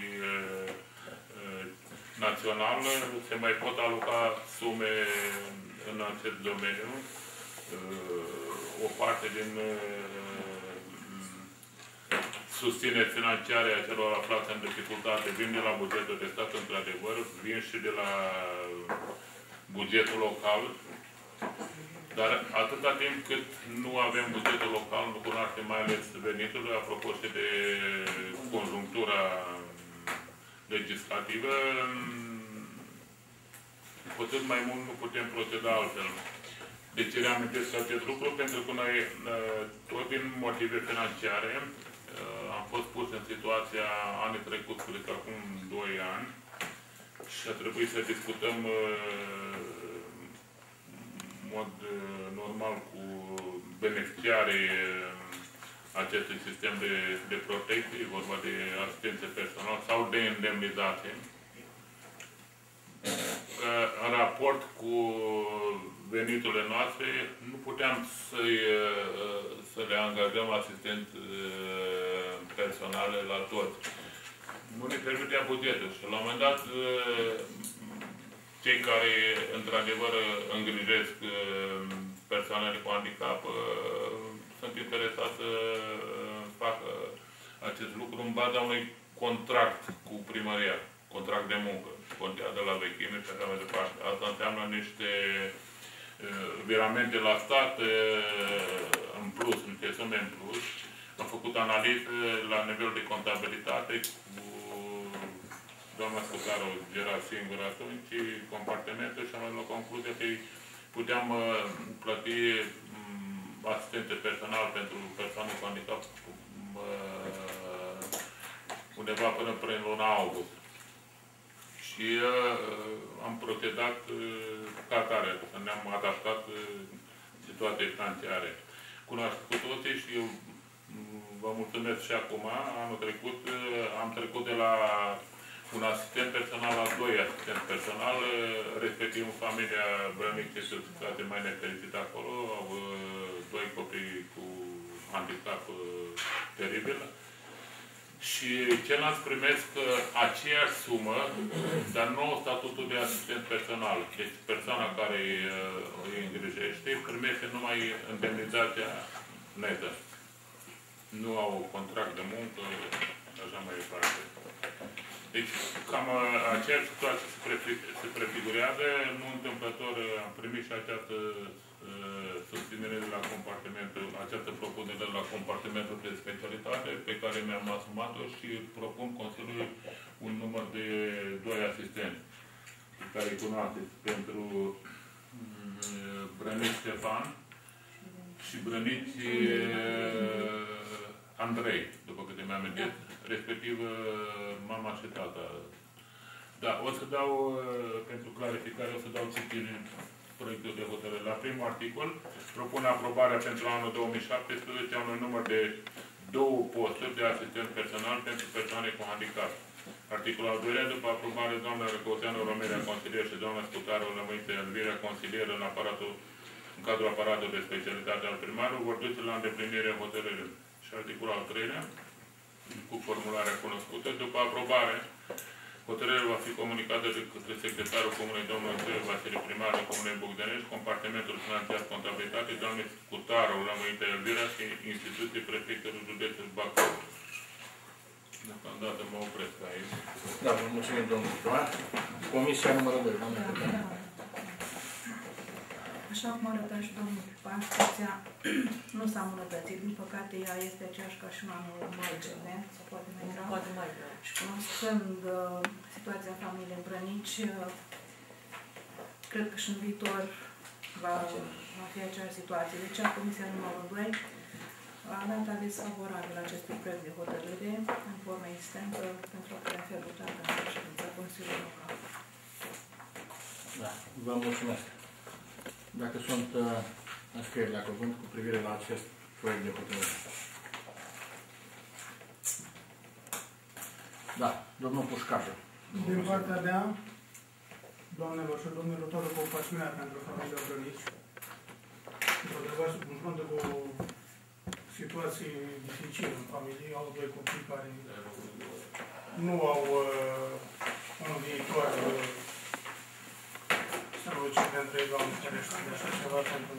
național, se mai pot aloca sume în acest domeniu. O parte din susțineri financiare a celor aflați în dificultate vin de la bugetul de stat, într-adevăr, vin și de la bugetul local. Dar atâta timp cât nu avem bugetul local, nu cunoaștem mai ales veniturile, apropo și de conjunctura legislativă, cu atât mai mult nu putem proceda altfel. Deci reamintesc acest lucru pentru că noi, tot din motive financiare, am fost pus în situația anii trecut, cred că acum doi ani, și a trebuit să discutăm în mod normal cu beneficiarii acestui sistem de, de protecție, e vorba de asistență personală sau de indemnizație. În raport cu veniturile noastre, nu puteam să, să le angajăm asistent personale la toți. Nu ne permitea bugetul și la un moment dat cei care într-adevăr îngrijesc persoanele cu handicap sunt interesați să facă acest lucru în baza unui contract cu primăria, contract de muncă, contează la vechime și așa mai departe. Asta înseamnă niște uh, viramente la stat uh, în plus, niște sume în plus. Am făcut analize la nivel de contabilitate cu doamna Scucaru, era singur atunci, compartimentul și am ajuns la concluzia că puteam uh, plăti um, asistente personal pentru persoane cu handicap uh, undeva până prin luna august. Și uh, am procedat uh, ca atare, ne-am adaptat uh, situației financiare. Cunoaște cu toții și eu vă mulțumesc și acum. Anul trecut am trecut de la un asistent personal la doi asistenți personal, respectiv familia Brănic este o situație mai nefericită acolo, au doi copii cu handicap teribil. Și ceilalți primesc aceeași sumă, dar nu statutul de asistent personal. Deci persoana care îi îngrijește primește numai indemnizația netă. Nu au contract de muncă, așa mai departe. Deci, cam aceeași situație se, se prefigurează. Nu întâmplător am primit și această uh, susținere de la compartimentul, această propunere de la compartimentul de specialitate pe care mi-am asumat-o și propun Consiliului un număr de doi asistenți pe care îi cunoașteți pentru uh, Brănici Ștefan și Brănici uh, Andrei, după câte mi-am amintit, respectiv mama și tata. Da, o să dau, pentru clarificare, o să dau citire proiectul de hotărâre. La primul articol, propun aprobarea pentru anul două mii șaptesprezece a unui număr de două posturi de asistent personal pentru persoane cu handicap. Articolul al doilea, după aprobare, doamna Răcoțeanu Romerea, consilier și doamna Scucaru Lămâiță Elvirea, consilier în aparatul, în cadrul aparatului de specialitate al primarului, vor duce la îndeplinirea hotărârii. Și articolul al treilea, cu formularea cunoscută. După aprobare, hotărârea va fi comunicată de către secretarul Comunei domnul Andrei Vasile, primarul Comunei Bogdănești, compartimentul financiar contabilitate, doamnei Scutarul, Lămâită Elvira și instituții prefectului județului Bacău. Deocamdată mă opresc aici. Da, vă mulțumim, domnul primar. Comisia numărul doi, doamne. Așa cum arăta și domnul primar, situația nu s-a îmbunătățit. Din păcate, ea este aceeași ca și în anul mai recent, sau poate mai grav. Poate mai grav. Și cunoscând uh, situația familiei Brănici, uh, cred că și în viitor va, va fi aceeași situație. Deci, Comisia numărul doi a dat aviz favorabil acestui proiect de hotărâre în formă existentă pentru a putea fi adoptată în ședința Consiliului Local. Da, vă mulțumesc. Dacă sunt uh, înscrieri la cuvânt cu privire la acest proiect de hotărâre. Da, domnul Pușcașă. Din partea mea, doamnelor și domnilor, toată compasiunea pentru familia Brănici. Într-adevăr, se confruntă cu situații dificile în familie. Au doi copii care nu au uh, un viitor uh, strălucit de între ei, Doamne ferește, de așa ceva pentru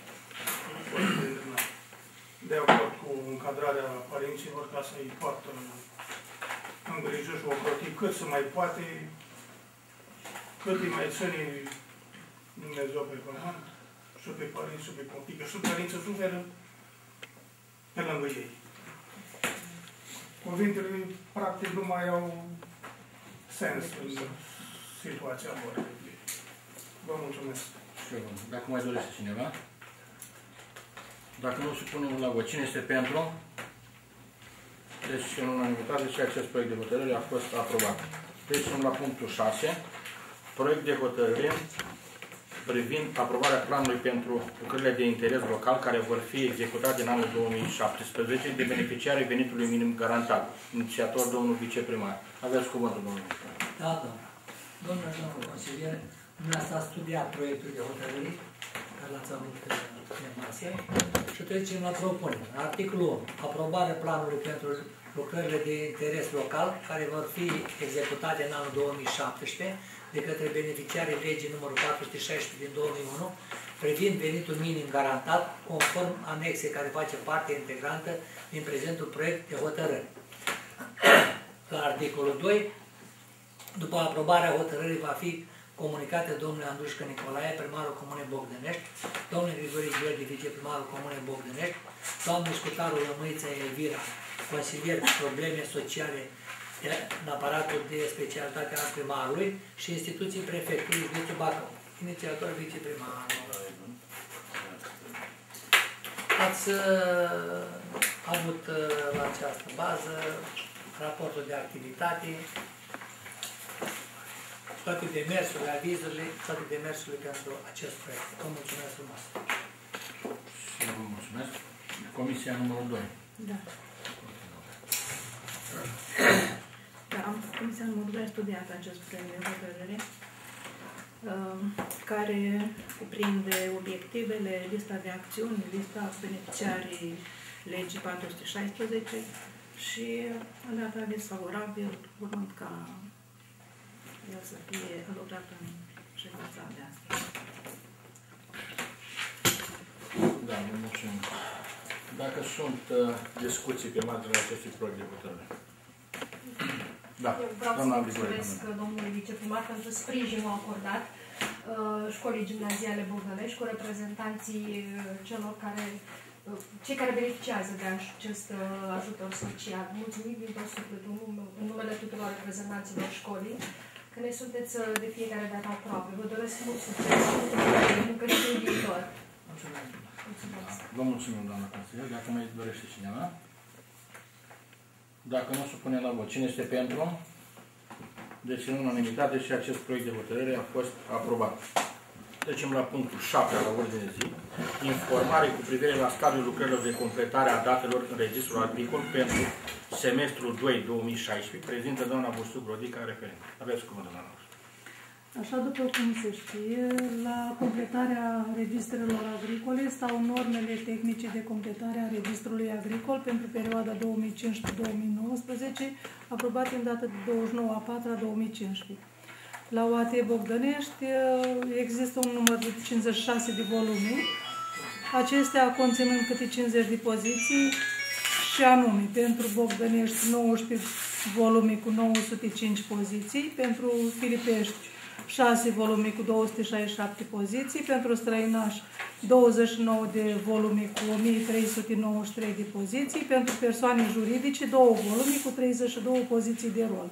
de acord cu încadrarea părinților ca să-i poată îngriji și ocroti cât se mai poate, cât îi mai ține Dumnezeu pe pământ, și pe părinți, și pe copii, că și părinții suferă pe lângă ei. Cuvintele, practic, nu mai au sens în situația lor. Vă mulțumesc. Și eu, dacă mai dorește cineva? Dacă nu, supunem la vot. Cine este pentru? Deci, în unanimitate, și acest proiect de hotărâre a fost aprobat. Trecem la punctul șase. Proiect de hotărâre privind aprobarea planului pentru lucrările de interes local care vor fi executate în anul două mii șaptesprezece de beneficiarii venitului minim garantat. Inițiator, domnul viceprimar. Aveți cuvântul, domnul viceprimar. Da, da. Domnul și domnul consilier, dumneavoastră a studiat proiectul de hotărâre care l-ați avut pe masă și trecem la propunere. Articolul unu. Aprobarea planului pentru lucrările de interes local care vor fi executate în anul două mii șaptesprezece de către beneficiarii legii numărul patru sute șaisprezece din două mii unu privind venitul minim garantat, conform anexei care face parte integrantă din prezentul proiect de hotărâre. La articolul doi, după aprobarea hotărârii va fi comunicate domnului Andrușcă Nicolae, primarul Comunei Bogdănești, domnul Grigore Gheorghe, viceprimarul Comunei Bogdănești, doamnul Scutaru Lămâița Elvira, consilier cu probleme sociale în aparatul de specialitate al primarului și instituții prefectului județul Bacău, inițiator viceprimarul. Ați uh, avut uh, la această bază raportul de activitate, toate demersurile, avizurile, toate demersurile pentru acest proiect. Vă mulțumesc frumos! Și vă mulțumesc. Comisia numărul doi. Da. Da, am, Comisia numărul doi a studiat acest proiect de hotărâre, care cuprinde obiectivele, lista de acțiuni, lista beneficiarii legii patru sute șaisprezece și a dat aviz favorabil, urmând ca el să fie adoptat în ședința de astăzi. Da, vă mulțumim. Dacă sunt uh, discuții pe marginea acestui proiect de hotărâre. Da, eu vreau să doamna mulțumesc domnului viceprimar pentru sprijinul acordat uh, școlii gimnaziale Bogdănești cu reprezentanții uh, celor care, uh, cei care beneficiază de acest uh, ajutor social. Mulțumim din tot sufletul în numele tuturor reprezentanților școlii, că ne sunteți uh, de fiecare dată aproape. Vă doresc mult succes și muncă și în viitor. Mulțumesc! Mulțumesc! Vă mulțumim, doamna consilier. Dacă mai dorește cineva? Dacă nu supune la vot. Cine este pentru? Deci, în unanimitate și acest proiect de hotărâre a fost aprobat. Trecem la punctul șapte la ordine de zi. Informare cu privire la stadiul lucrărilor de completare a datelor în registrul agricol pentru semestrul doi două mii șaisprezece. Prezintă doamna Bursu Brodica, referent. Aveți cuvântul, doamna Bursu. Așa după cum se știe, la completarea registrelor agricole stau normele tehnice de completare a registrului agricol pentru perioada două mii cincisprezece două mii nouăsprezece, aprobate în data de douăzeci și nouă a patra două mii cincisprezece. La U A T Bogdănești există un număr de cincizeci și șase de volume, acestea conținând câte cincizeci de poziții și anume pentru Bogdănești nouăsprezece volume cu nouă sute cinci poziții, pentru Filipești șase volume cu două sute șaizeci și șapte poziții, pentru străinași douăzeci și nouă de volume cu o mie trei sute nouăzeci și trei de poziții, pentru persoane juridice două volume cu treizeci și două poziții de rol.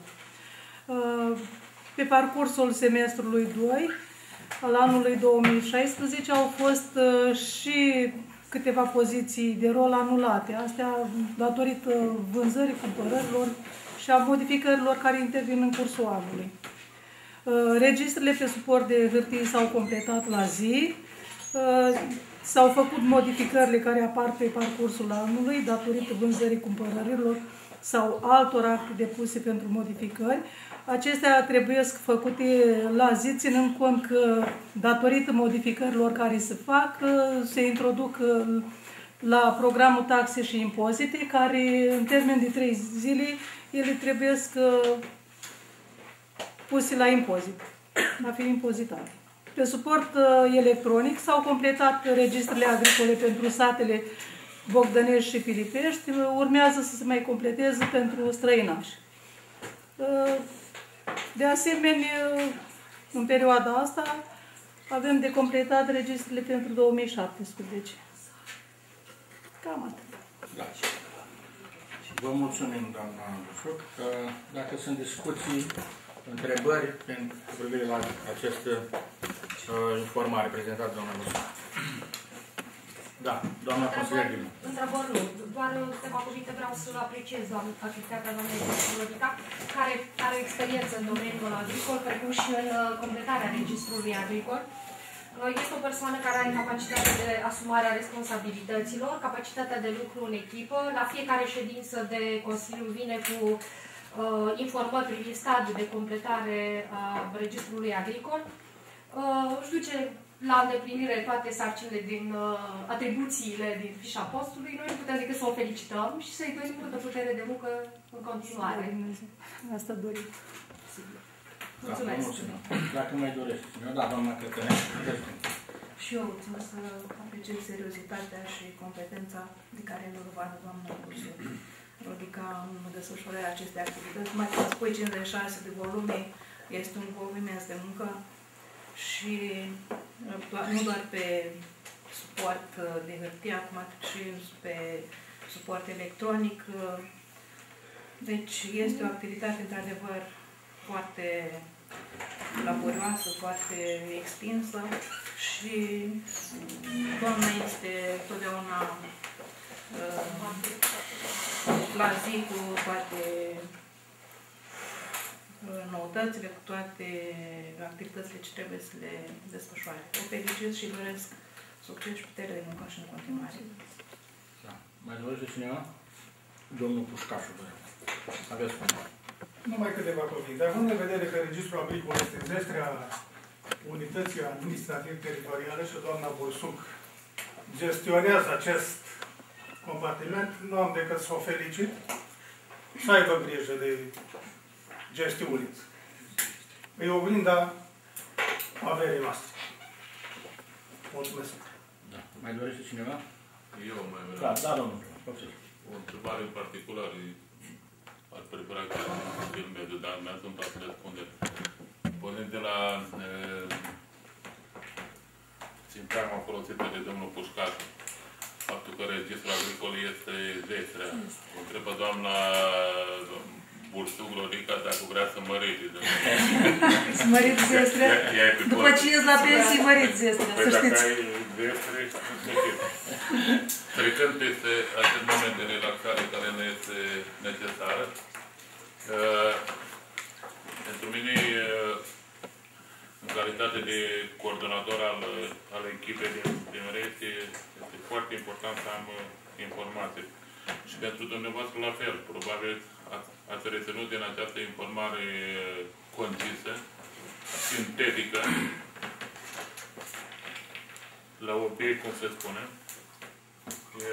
Pe parcursul semestrului doi al anului două mii șaisprezece au fost și câteva poziții de rol anulate, astea datorită vânzării, cumpărărilor și a modificărilor care intervin în cursul anului. Registrele pe suport de hârtie s-au completat la zi, s-au făcut modificările care apar pe parcursul anului datorită vânzării cumpărărilor sau altor acte depuse pentru modificări. Acestea trebuie făcute la zi, ținând cont că datorită modificărilor care se fac, se introduc la programul taxe și impozite, care în termen de trei zile ele trebuie puse la impozit, va fi impozitate. Pe suport uh, electronic s-au completat registrele agricole pentru satele Bogdănești și Filipești, urmează să se mai completeze pentru străinași. Uh, de asemenea, în perioada asta avem de completat registrele pentru două mii șaptesprezece. Cam atât. Da. Vă mulțumim, doamna Bușuc. Dacă sunt discuții, întrebări cu privire la această uh, informare prezentată de doamna Bușuc. Da, doamna consilier. Întrebări nu. Doar câteva cuvinte vreau să apreciez doamna activitatea doamnei Brodica, care are experiență în domeniul agricol, precum și în completarea registrului agricol. Este o persoană care are capacitatea de asumare a responsabilităților, capacitatea de lucru în echipă. La fiecare ședință de Consiliu vine cu uh, informări privind stadiul de completare a registrului agricol. Uh, își duce la îndeplinire toate sarcinile din uh, atribuțiile din fișa postului. Noi nu putem decât să o felicităm și să-i dorim multă putere de muncă în continuare. Asta dorim. Mulțumesc. Da, dacă mai dorește. Da, doamna Cătănești. Și eu țin să apreciez seriozitatea și competența de care ne dovadă doamna Bursur Rodica în desfășurarea acestei activități. Mai când spui cincizeci și șase de volume, este un volum imens de muncă și nu doar pe suport de hârtie, acum și pe suport electronic. Deci este o activitate într-adevăr foarte laborioasă, foarte extinsă și doamna este totdeauna uh, la zi cu toate uh, noutățile, cu toate activitățile ce trebuie să le desfășoare. O felicit și doresc succes și putere de muncă și în continuare. Da. Mai dorește cineva? Domnul Pușcașu, aveți cum. Numai câteva cuvinte. Având în vedere că Registrul Agricol este zestrea Unității Administrativ-Teritoriale și doamna Bursuc gestionează acest compartiment, nu am decât să o felicit, să aibă grijă de gestiune. E oglinda averii noastre. Mulțumesc. Da. Mai dorește cineva? Eu mai vreau. Da, da, domnul. O întrebare în particular. Ar prefera că el mediu, dar mi-a întâmplat să răspundem. Pornind de la e, sintagma folosită de domnul Pușcaș, faptul că Registrul Agricol este zestrea. O întrebă doamna Bursuc Rodica dacă vrea să măriți. Să măriți zestrea? După ce ies la pensii, măriți zestrea, să știți. Păi dacă ai zestre, trecând peste acest moment de relaxare care ne este necesară, uh, pentru mine, uh, în calitate de coordonator al, al echipei de primărie, este, este foarte important să am uh, informații. Și pentru dumneavoastră la fel, probabil ați, ați reținut din această informare concisă, sintetică, la obiect, cum se spune, e,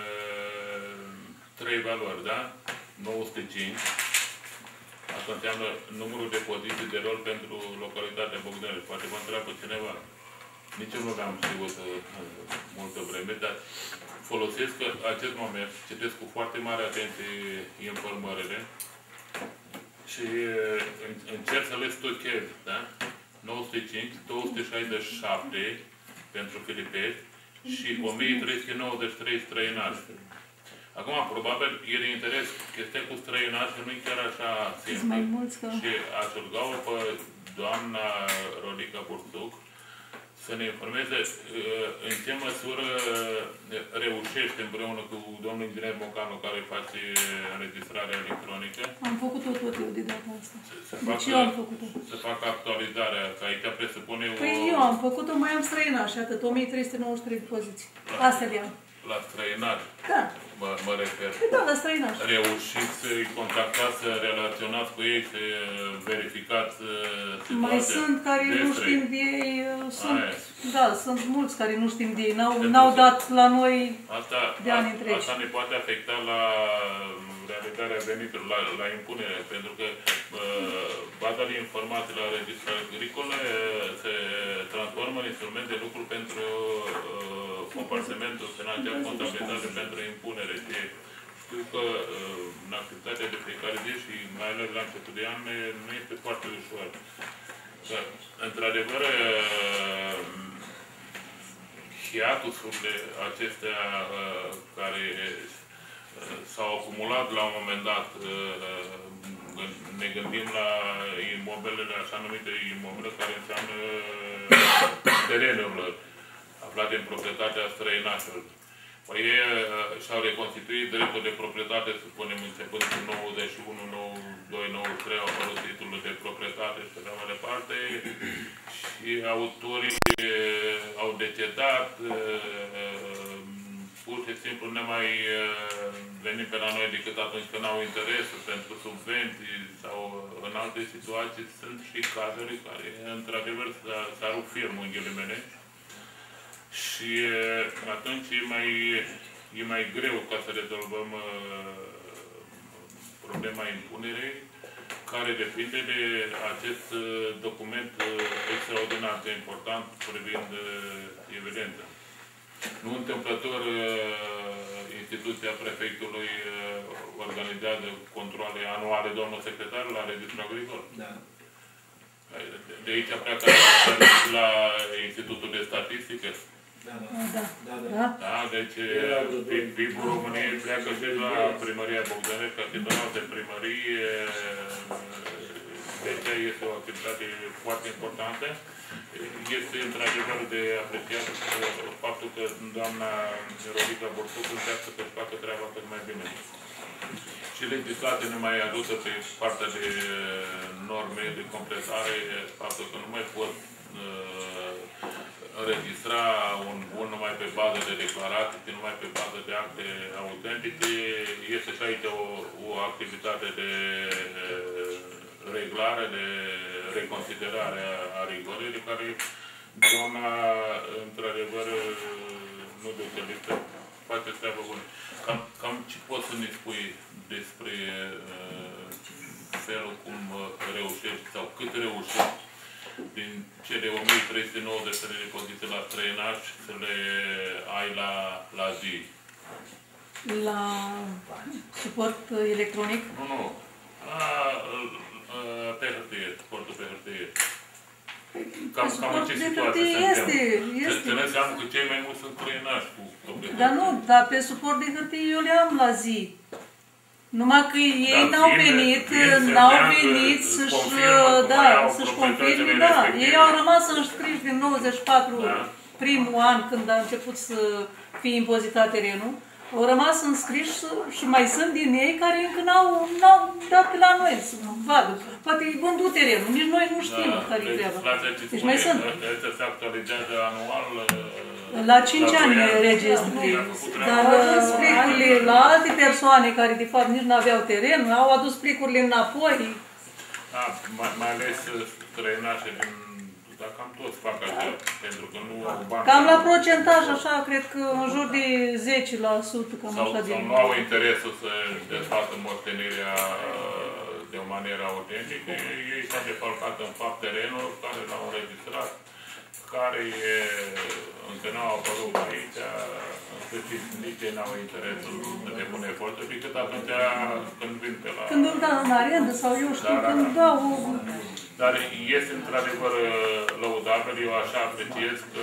trei valori, da? nouă sute cinci. Asta înseamnă numărul de poziții de rol pentru localitatea Bogdanel. Poate vă întreabă cineva. Nici eu nu l-am știut uh, multă vreme, dar folosesc acest moment, citesc cu foarte mare atenție informările și uh, încerc să le stochez, da? nouă sute cinci, două sute șaizeci și șapte pentru filipezi și o mie trei sute nouăzeci și trei străinari. Acum, probabil, e de interes chestia cu străinari și nu e chiar așa simplu. Și aș ruga-o pe doamna Rodica Bursuc să ne informeze în ce măsură reușește împreună cu domnul inginer Mocanu, care face înregistrarea electronică. Am făcut-o tot eu de data asta. Să deci facă, eu am făcut-o. Să facă actualizarea, că aici presupune o... Păi eu am făcut-o, mai am străinari și atât, o mie trei sute nouăzeci și trei de poziții. Astea le am. La străinari? Da. Mă, mă refer. Păi da, la străinari. Reușiți să-i contactați, să relaționați cu ei, să verificați situația? Mai sunt care nu știm de ei, sunt, da, sunt mulți care nu știm de ei, n-au dat la noi asta, de ani întregi. Asta ne poate afecta la realizarea veniturilor, la, la impunere, pentru că uh, baza de informații la registrul agricol se transformă în instrument de lucru pentru uh, compartimentul financiar, contabilitate pentru impunere. Și știu că uh, în activitatea de fiecare zi și mai ales la început de an nu este foarte ușor. Într-adevăr, uh, hiatusurile acestea uh, care s-au acumulat la un moment dat, ne gândim la imobilele, așa numite imobile, care înseamnă terenurile aflate în proprietatea străinașilor. Păi ei și-au reconstituit dreptul de proprietate, să spunem, începând cu nouăzeci și unu, nouăzeci și doi, nouăzeci și trei, au apărut titlul de proprietate și așa mai departe, și autorii au decedat, pur și simplu ne mai venim pe la noi decât atunci când au interes pentru subvenții sau în alte situații. Sunt și cazuri care, într-adevăr, s-a rupt firmul în ghilimele. Și atunci e mai, e mai greu ca să rezolvăm problema impunerei. care depinde de acest document extraordinar de important privind evidența. Nu întâmplător, instituția prefectului organizează controale anuale, domnul secretar, la Registrul Agricol. Da. De aici pleacă la Institutul de Statistică. Da, da. Da, da. Da, deci P I B-ul României pleacă și la Primăria Bogdănești, ca titular de primărie. Deci este o activitate foarte importantă. Este într-adevăr de apreciat faptul că doamna Rodica Borsuc încearcă să-și facă treaba cât mai bine. Și legislația ne mai ajută pe partea de norme de completare, faptul că nu mai pot uh, înregistra un bun numai pe bază de declarații, ci numai pe bază de acte autentice. Este și aici o, o activitate de uh, reglare, de reconsiderare a rigorii, de care doamna, într-adevăr, nu deosebită, face treabă bună. Cam, cam ce poți să ne spui despre uh, felul cum reușești sau cât reușești din cele o mie trei sute nouăzeci de depozite la străinaș să le ai la, la zi? La suport electronic? Nu, nu. La, pe hârtie, suportul pe hârtie. Cam, cam în ce situație se întâmplă? Țineți seama că cei mai mulți sunt străinași cu probleme. Dar nu, dar pe suport de hârtie eu le am la zi. Numai că ei n-au venit, n-au venit să-și, da, să-și confirme, da. Ei au rămas înscriși din nouăzeci și patru, da. Primul an când a început să fie impozitat terenul. Au rămas înscriși și mai sunt din ei care încă n-au dat pe la noi să vadă. Poate îi vândut terenul, nici noi nu știm da, care-i treaba. Deci mai sunt. Se actualizează anual? La cinci ani registrele. Dar plicurile la alte persoane care de fapt nici nu aveau teren, au adus plicurile înapoi. Da, mai, mai ales străinașe din... Dar cam toți fac așa, pentru că nu au bani. Cam la procentaj, așa, cred că în jur de zece la sută, cam sau, așa. Sau nu au interesul să desfacă moștenirea de o manieră autentică. Ei s-au defalcat în fapt terenul care l-au înregistrat, care e, încă n-au apărut aici, să știți, nici ei n-au interesul să depune eforturi, decât atunci când vin pe la... Când îl dau în arendă sau eu știu, da, când da, dau... Dar este într-adevăr lăudabil, eu așa apreciez că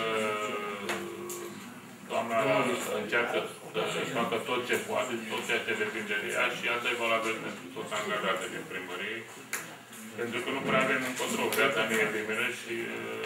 doamna încearcă să-și facă tot ce poate, tot ceea ce depinde de ea și asta e valabil pentru toți angajații din primărie, pentru că nu prea avem încotro, viața ne elimină și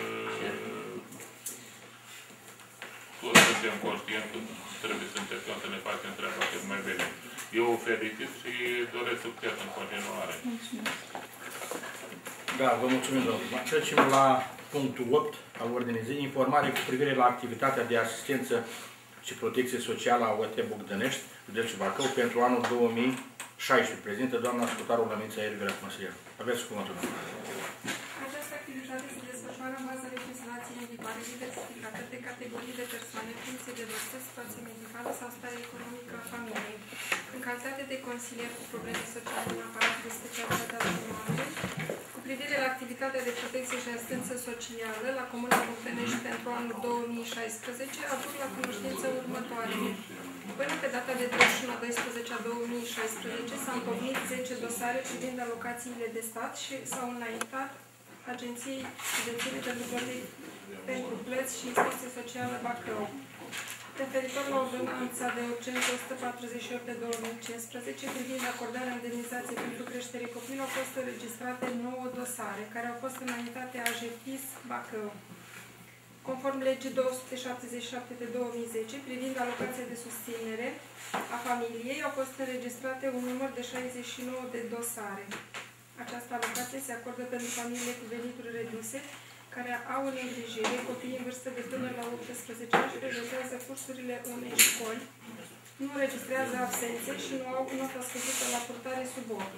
toți suntem conștienți că trebuie să încercăm să ne facem treaba cât mai bine. Eu o felicit și doresc succes în continuare. Mulțumesc. Da, vă mulțumim, domnule. Trecem la punctul opt al ordinii zi, informare cu privire la activitatea de asistență și protecție socială a O T Bogdănești, județul Bacău, pentru anul două mii șaisprezece. Prezintă doamna ascultarul Lămița Ervira, consilier. Aveți cuvântul. Această activitate se desfășoară în baza legislației în vigoare diversificată de categorii de persoane, funcție de vârstă, situație medicală sau stare economică a familiei. În calitate de consilier cu probleme sociale în aparatul de specialitate al Tribunalului, cu privire la activitatea de protecție și asistență socială la Comuna Bogdănești pentru anul două mii șaisprezece, aduc la cunoștință următoarele. Până pe data de treizeci și unu a doisprezece a două mii șaisprezece s-au întocmit zece dosare privind alocațiile de stat și s-au înaintat Agenției Județene pentru, pentru Plăți și Inspecție Socială Bacău. Referitor la ordonanța de urgență o sută patruzeci și opt pe două mii cincisprezece privind acordarea indemnizației pentru creștere copilă, au fost înregistrate nouă dosare, care au fost înaintate A J P I S Bacău. Conform legii două sute șaptezeci și șapte pe două mii zece, privind alocația de susținere a familiei, au fost înregistrate un număr de șaizeci și nouă de dosare. Această alocație se acordă pentru familiile cu venituri reduse, care au în îngrijire copii în vârstă de până la optsprezece ani și realizează cursurile unei școli, nu înregistrează absențe și nu au nota scăzută la purtare sub ochi.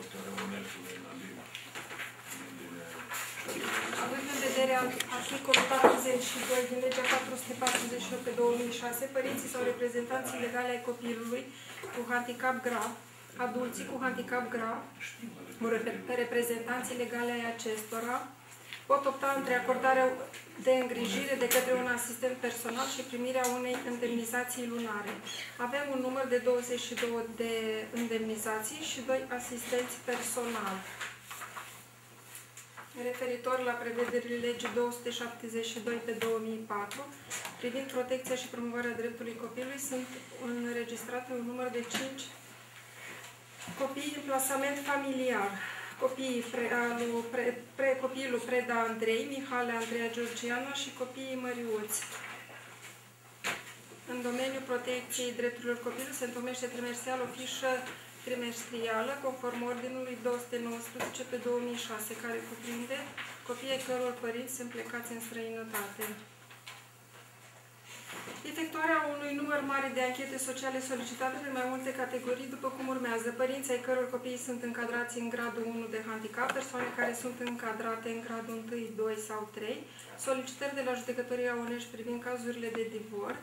Având în vedere articolul patruzeci și doi din legea patru sute patruzeci și opt pe două mii șase, părinții sau reprezentanții legale ai copilului cu handicap grav adulții cu handicap grav, reprezentanții legale ai acestora, pot opta între acordarea de îngrijire de către un asistent personal și primirea unei indemnizații lunare. Avem un număr de douăzeci și două de indemnizații și doi asistenți personali. Referitor la prevederile legii două sute șaptezeci și doi pe două mii patru, privind protecția și promovarea dreptului copilului, sunt înregistrate un număr de cinci copii în plasament familiar. Copiii pre, pre, pre, copiii lui Preda Andrei, Mihale Andreea Georgiana și copiii Măriuți. În domeniul protecției drepturilor copilului se întocmește trimestrial o fișă trimestrială conform ordinului două sute nouăsprezece pe două mii șase, care cuprinde copiii ai căror părinți sunt plecați în străinătate. Efectuarea unui număr mare de anchete sociale solicitate pe mai multe categorii, după cum urmează: părinții ai căror copii sunt încadrați în gradul unu de handicap, persoane care sunt încadrate în gradul unu, doi sau trei, solicitări de la judecătoria Onești privind cazurile de divorț,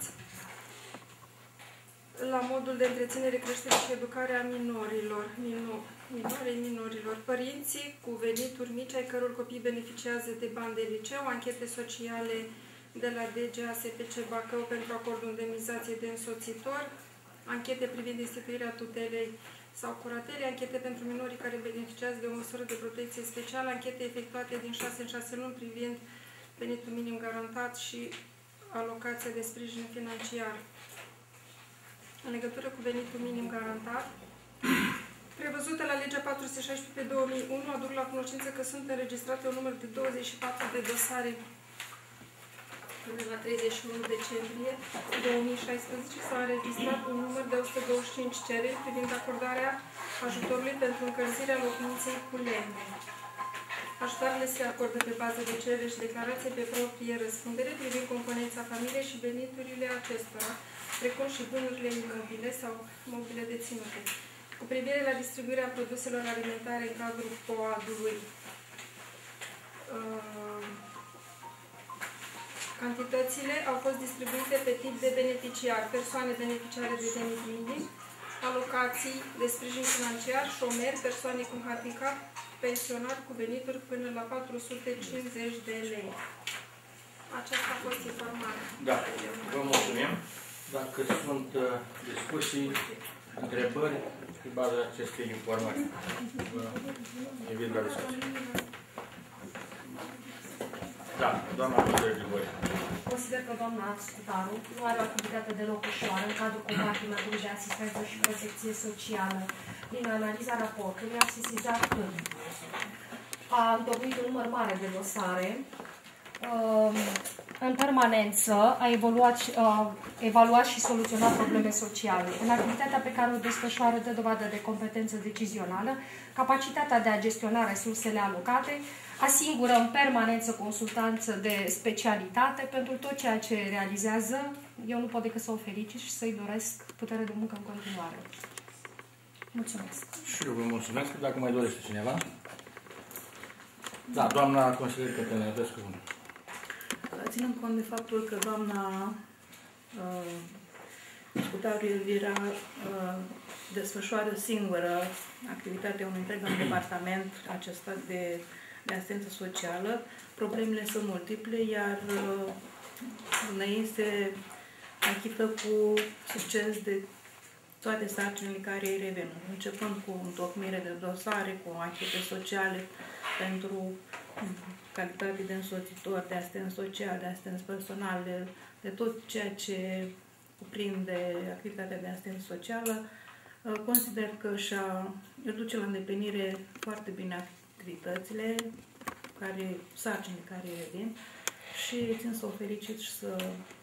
la modul de întreținere, creștere și educare a minorilor, minor, minorii minorilor, părinții cu venituri mici ai căror copii beneficiază de bani de liceu, anchete sociale de la D G A S P C Bacău pentru acordul indemnizație de însoțitor, anchete privind instituirea tutelei sau curatelei, anchete pentru minorii care beneficiază de o măsură de protecție specială, anchete efectuate din șase în șase luni privind venitul minim garantat și alocația de sprijin financiar. În legătură cu venitul minim garantat, prevăzută la legea patru sute șaisprezece pe două mii unu, aduc la cunoștință că sunt înregistrate un număr de douăzeci și patru de dosare până la treizeci și unu decembrie două mii șaisprezece. S-a înregistrat un număr de o sută douăzeci și cinci cereri privind acordarea ajutorului pentru încălzirea locuinței cu lemne. Ajutoarele se acordă pe bază de cerere și declarație pe proprie răspundere privind componența familiei și veniturile acestora, precum și bunurile imobile sau mobile deținute. Cu privire la distribuirea produselor alimentare în cadrul P O A D-ului, uh, cantitățile au fost distribuite pe tip de beneficiar: persoane beneficiare de venit minim, alocații de sprijin financiar, șomeri, persoane cu handicap, pensionari cu venituri până la patru sute cincizeci de lei. Aceasta a fost informarea. Da, vă mulțumim. Dacă sunt uh, discuții, întrebări, pe baza acestei informații, vă invit la discuție. Da, doamna Andrei Grigore. Consider că doamna Scutaru nu are o activitate deloc ușoară în cadrul compartimentului de asistență și protecție socială. Din analiza raportului a sesizat că a întocmit un număr mare de dosare, în permanență a evoluat, uh, evaluat și soluționat probleme sociale. În activitatea pe care o desfășoară dă dovadă de competență decizională, capacitatea de a gestiona resursele alocate, asigură în permanență consultanță de specialitate pentru tot ceea ce realizează. Eu nu pot decât să o felicit și să-i doresc putere de muncă în continuare. Mulțumesc. Și eu vă mulțumesc. Dacă mai dorește cineva? Da, doamna consilier Cătălina, aveți cuvântul. Ținând cont de faptul că doamna uh, Scutaru Elvira uh, desfășoară singură activitatea unui întreg în departament acesta de, de asistență socială, problemele sunt multiple, iar uh, ei se achită cu succes de toate sarcinile care îi revin, începând cu întocmire de dosare, cu anchete sociale pentru calitate de însoțitor, de asistent social, de asistent personal, de, de tot ceea ce cuprinde activitatea de asistență socială. Consider că și-a duce la îndeplinire foarte bine activitățile, care, sarcinile care îi revin, și țin să o felicit și să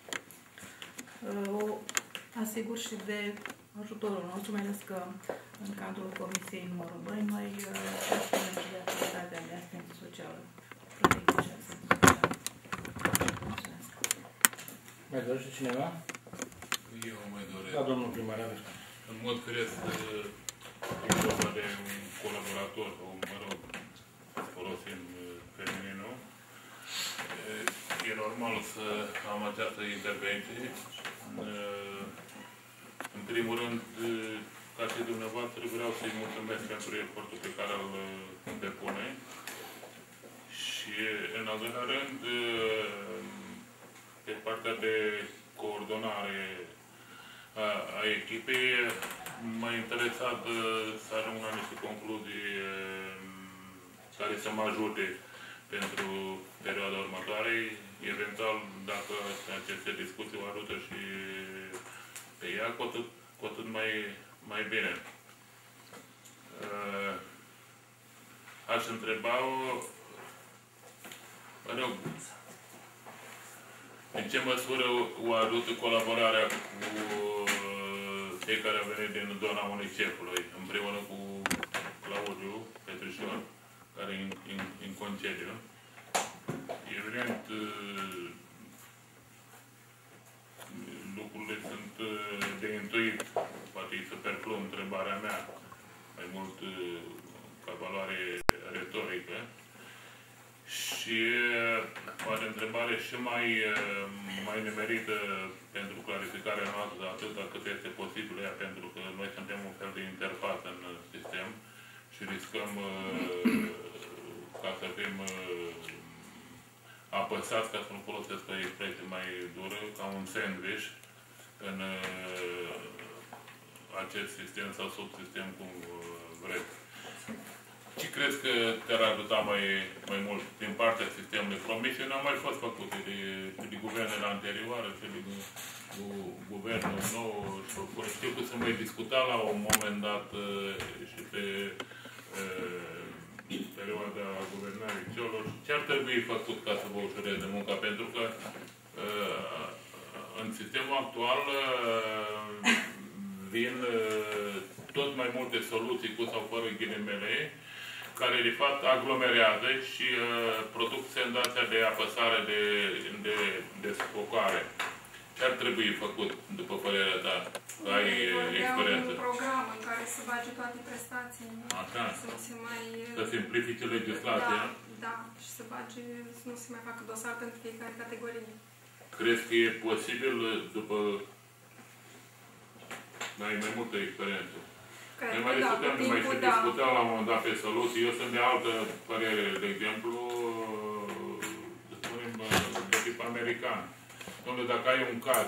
o asigur și de ajutorul nostru, mai ales că în cadrul Comisiei numărul doi noi spunem și de activitatea de asistență socială. Mai dorește cineva? Eu mai doresc. Da, domnul primar, aveți. În mod firesc, e vorba de un colaborator, sau, mă rog, folosind femininul. E normal să am această intervenție. În primul rând, ca și dumneavoastră, vreau să-i mulțumesc pentru efortul pe care îl depune. Și, în al doilea rând, pe partea de coordonare a, a echipei, m-a interesat să ajung la niște concluzii care să mă ajute pentru perioada următoare. Eventual, dacă aceste discuții o ajută și pe ea, cu atât, cu atât mai, mai bine. Aș întreba-o, mă rog, în ce măsură o ajută colaborarea cu cei care au venit din zona Unicefului, împreună cu Claudiu Petrișor, care e în, în, în concediu. Evident, lucrurile sunt de intuit, poate e superflu întrebarea mea, mai mult ca valoare retorică. Și poate întrebare și mai, mai nemerită pentru clarificarea noastră, atât cât este posibil ea, pentru că noi suntem un fel de interfață în sistem și riscăm ca să fim apăsați, ca să nu folosesc o expresie mai dură, ca un sandwich în acest sistem sau subsistem, cum vreți. Ce crezi că te-ar ajuta mai, mai mult din partea sistemului? Promisiuni au mai fost făcute de, de guvernele anterioare, cele de cu guvernul nou. Și știu că se mai discuta la un moment dat și pe uh, perioada guvernării Cioloș. Ce ar trebui făcut ca să vă ușureze munca? Pentru că uh, în sistemul actual uh, vin uh, tot mai multe soluții cu sau fără ghilimele, care de fapt aglomerează și uh, produc senzația de apăsare, de, de, de sufocare. Ce ar trebui făcut, după părerea ta? Ai experiență? Un program în care să bage toate prestațiile. Așa. Să nu se mai... Să simplifice legislația. Da, da. Și să bage, să nu se mai facă dosar pentru fiecare categorie. Crezi că e posibil, după... Ai mai multă experiență? Noi mai discutăm, da, mai se da. discutăm la un moment dat pe soluții. Eu sunt de altă părere, de exemplu, să spunem, de tip american. Dom'le, dacă ai un caz,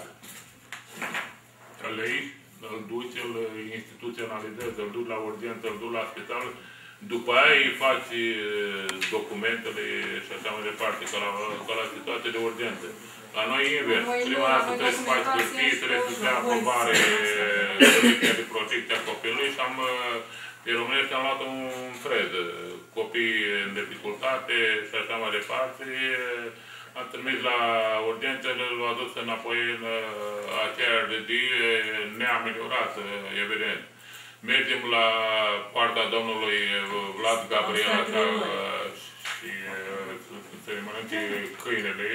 îl iei, îl duci, îl instituționalizezi, îl duci la urgență, îl duci la spital, după aia îi faci documentele și așa mai departe, ca la, ca la situație de urgență. La noi e invers. Prima dată trebuie să faci hârtii, trebuie să dea aprobare de protecție a copilului și am, pe românești am luat un fred. Copii în dificultate și așa mai departe. Am trimis la urgență, l-a dus înapoi în aceeași de zi, neameliorat, evident. Mergem la partea domnului Vlad Gabriel, așa, și să-i mănânce câinele,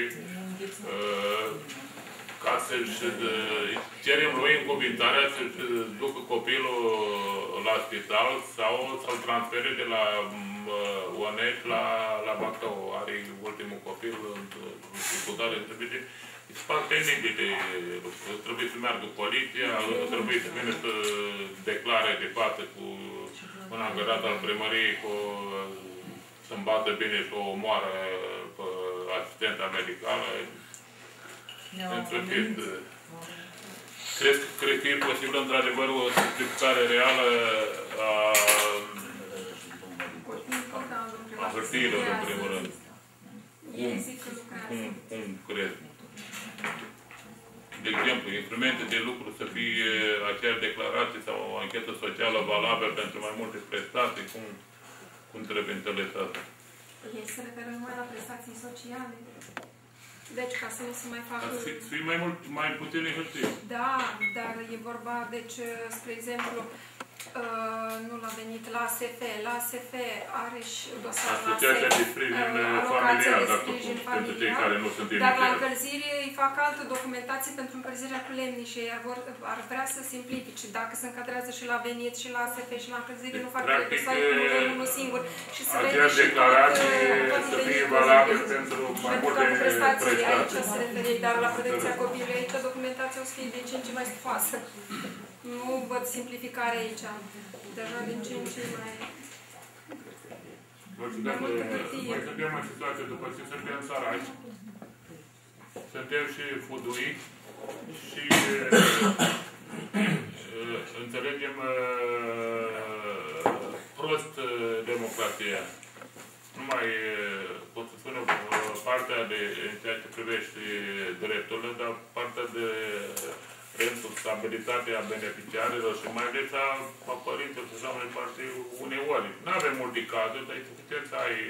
ca să-și cerem lui încuvintarea să-și ducă copilul la spital sau să-l transfere de la Onești la, la Bacău. Are ultimul copil în dificultate. Sunt foarte penibile. Trebuie să meargă poliția, trebuie să vină să declare de față cu un angajat al primăriei, cu să-mi bată bine și o omoară pe asistenta medicală. În sfârșit, crezi, cred că e posibil, într-adevăr, o simplificare reală a, a hârtiilor, în primul rând. Cum, cum, cum crezi? De exemplu, instrumente de lucru să fie aceeași declarație sau o anchetă socială valabilă pentru mai multe prestații, cum, cum trebuie înțeles asta? Ei se referă numai la prestații sociale. Deci, ca să nu se mai facă... Să fie mai mult, mai puțin hârtie. Da, dar e vorba, deci, spre exemplu, uh, nu l-a venit la A S F. La A S F are și dosar la A S F. Asociația de sprijin familial, pentru cei care nu sunt inițiați. Dar la încălzire îi fac altă documentație pentru încălzirea cu lemni și ei ar, vor, ar vrea să simplifice. Dacă se încadrează și la venit, și la A S F, și la încălzire, nu fac dosare cu lemn unul singur. Și să vede și declarație să fie valabil pentru mai multe prestații. Aici se referi, dar la protecția copilului, aici documentația o să fie de ce în ce mai stufoasă. Nu văd simplificare aici. Deja din ce în ce mai... Noi suntem în situație, după ce suntem săraci, suntem și fuduiți și înțelegem prost democrația. Nu mai pot să spun partea de ceea ce privește drepturile, dar partea de responsabilitatea beneficiarilor și mai ales a, a părinților și așa mai departe, uneori. Nu avem multe cazuri, dar e suficient să ai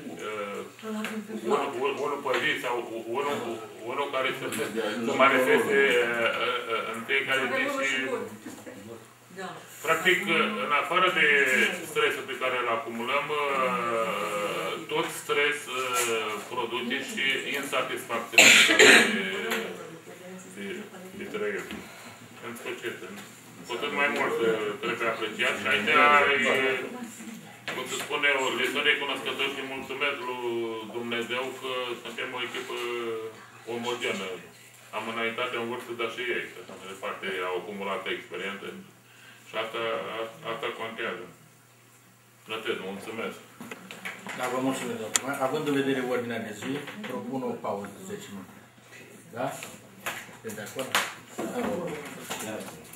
uh, unul pe zi sau unul, unul care să, să manifeste uh, în fiecare zi și practic, în afară de stresul pe care îl acumulăm, tot stres produce și insatisfacțiune de, de, de trăire. În sfârșit, cu atât mai mult trebuie apreciat și aici, cum se spune, le sunt recunoscători și mulțumesc lui Dumnezeu că suntem o echipă omogenă. Am înaintate în vârstă, dar și ei, că de parte au acumulat experiență. Și asta, asta contează. Atât, mulțumesc. Da, vă mulțumesc, domnule. Având în vedere ordinea de zi, propun o pauză de zece minute. Da? Sunteți de acord? Da.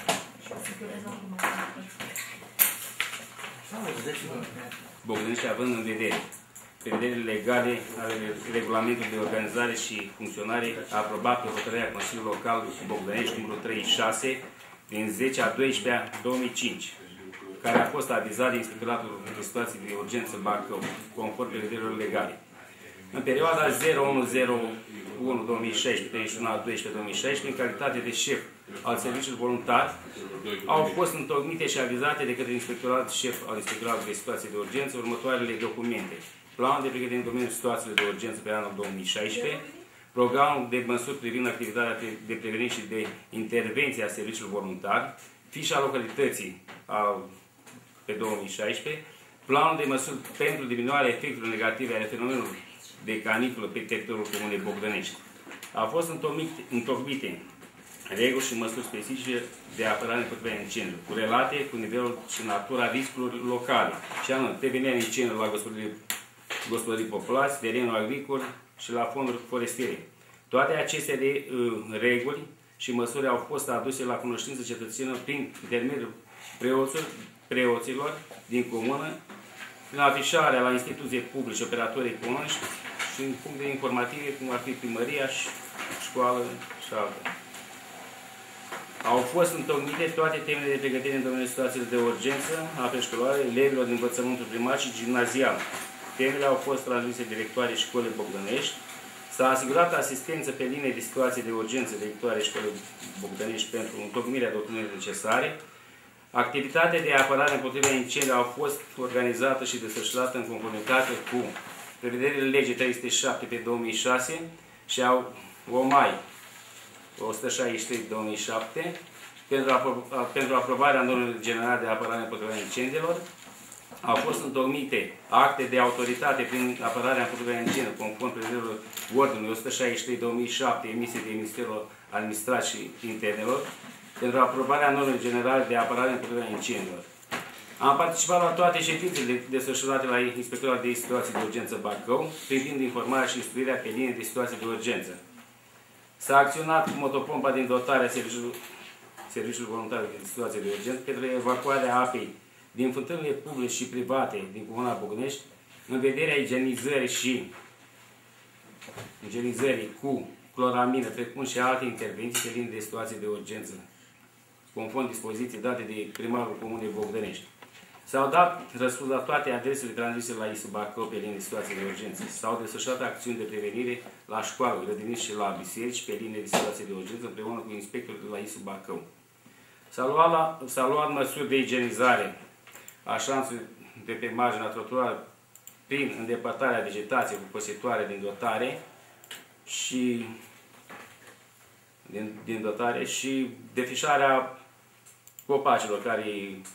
Bogdănești, având în vedere prevederile legale ale regulamentului de organizare și funcționare, a aprobat pe hotărârea Consiliului Local Bogdănești numărul treizeci și șase din zece a doisprezecea două mii cinci, care a fost avizat de Inspectoratul de Situații de Urgență Bacău, conform prevederilor legale. În perioada zero unu zero unu două mii șaisprezece treizeci și unu a doisprezecea două mii șaisprezece, în calitate de șef al serviciului voluntar, au fost întocmite și avizate de către Inspectoratul Șef al Inspectoratului de Situații de Urgență următoarele documente: Plan de pregătire în domeniul situațiilor de urgență pe anul două mii șaisprezece, Programul de măsuri privind activitatea de prevenire și de intervenție a serviciului voluntar, fișa localității a, pe două mii șaisprezece, Planul de măsuri pentru diminuarea efectelor negative ale fenomenului de caniculă pe teritoriul Comunei Bogdănești. Au fost întocmite reguli și măsuri specifice de apărare împotriva incendiilor, corelate cu nivelul și natura riscurilor locale, și anume prevenirea incendiilor la gospodării, gospodării populați, terenul agricol și la fonduri forestiere. Toate aceste de, uh, reguli și măsuri au fost aduse la cunoștință cetățenilor prin intermediul preoților, preoților din comună, prin afișarea la instituții publice, operatori economici și în puncte informative, cum ar fi primăria, și școală și altele. Au fost întocmite toate temele de pregătire în domeniul situațiilor de urgență a preșcolare, elevilor din învățământul primar și gimnazial. Temele au fost transmise directoarei școlii Bogdănești. S-a asigurat asistență pe linie de situații de urgență directoarei școlii Bogdănești pentru întocmirea doctrinelor necesare. Activitatea de apărare împotriva incendiilor a fost organizată și desfășurată în conformitate cu prevederile legii trei sute șapte pe două mii șase și a O M A I o sută șaizeci și trei pe două mii șapte pentru, apro pentru aprobarea normelor generale de apărare împotriva incendiilor. Au fost întocmite acte de autoritate prin apărarea împotriva incendiilor conform prevederilor Ordinului o sută șaizeci și trei pe două mii șapte emise de Ministerul Administrației și Internelor pentru aprobarea normelor generale de apărare împotriva incendiilor. Am participat la toate ședințele desfășurate la Inspectoratul de Situații de Urgență Bacău, privind informarea și instruirea pe linie de situații de urgență. S-a acționat cu motopompa din dotarea Serviciului, Serviciului Voluntar de Situații de Urgență pentru evacuarea apei din fântânile publice și private din Comuna Bogdănești, în vederea igienizării și igienizării cu cloramină, precum și alte intervenții pe linie de situații de urgență, conform dispoziții date de primarul Comunei Bogdănești. S-au dat răspuns la toate adresele transmise la I S U Bacău pe linie de situații de urgență. S-au desfășurat acțiuni de prevenire la școală, grădinici și la biserici pe linie de situații de urgență împreună cu inspectorul de la I S U Bacău. S-a luat, luat măsuri de igienizare a șanțului de pe marginea trotuarului prin îndepărtarea vegetației cu păsitoare din dotare și din, din dotare și defișarea copacilor care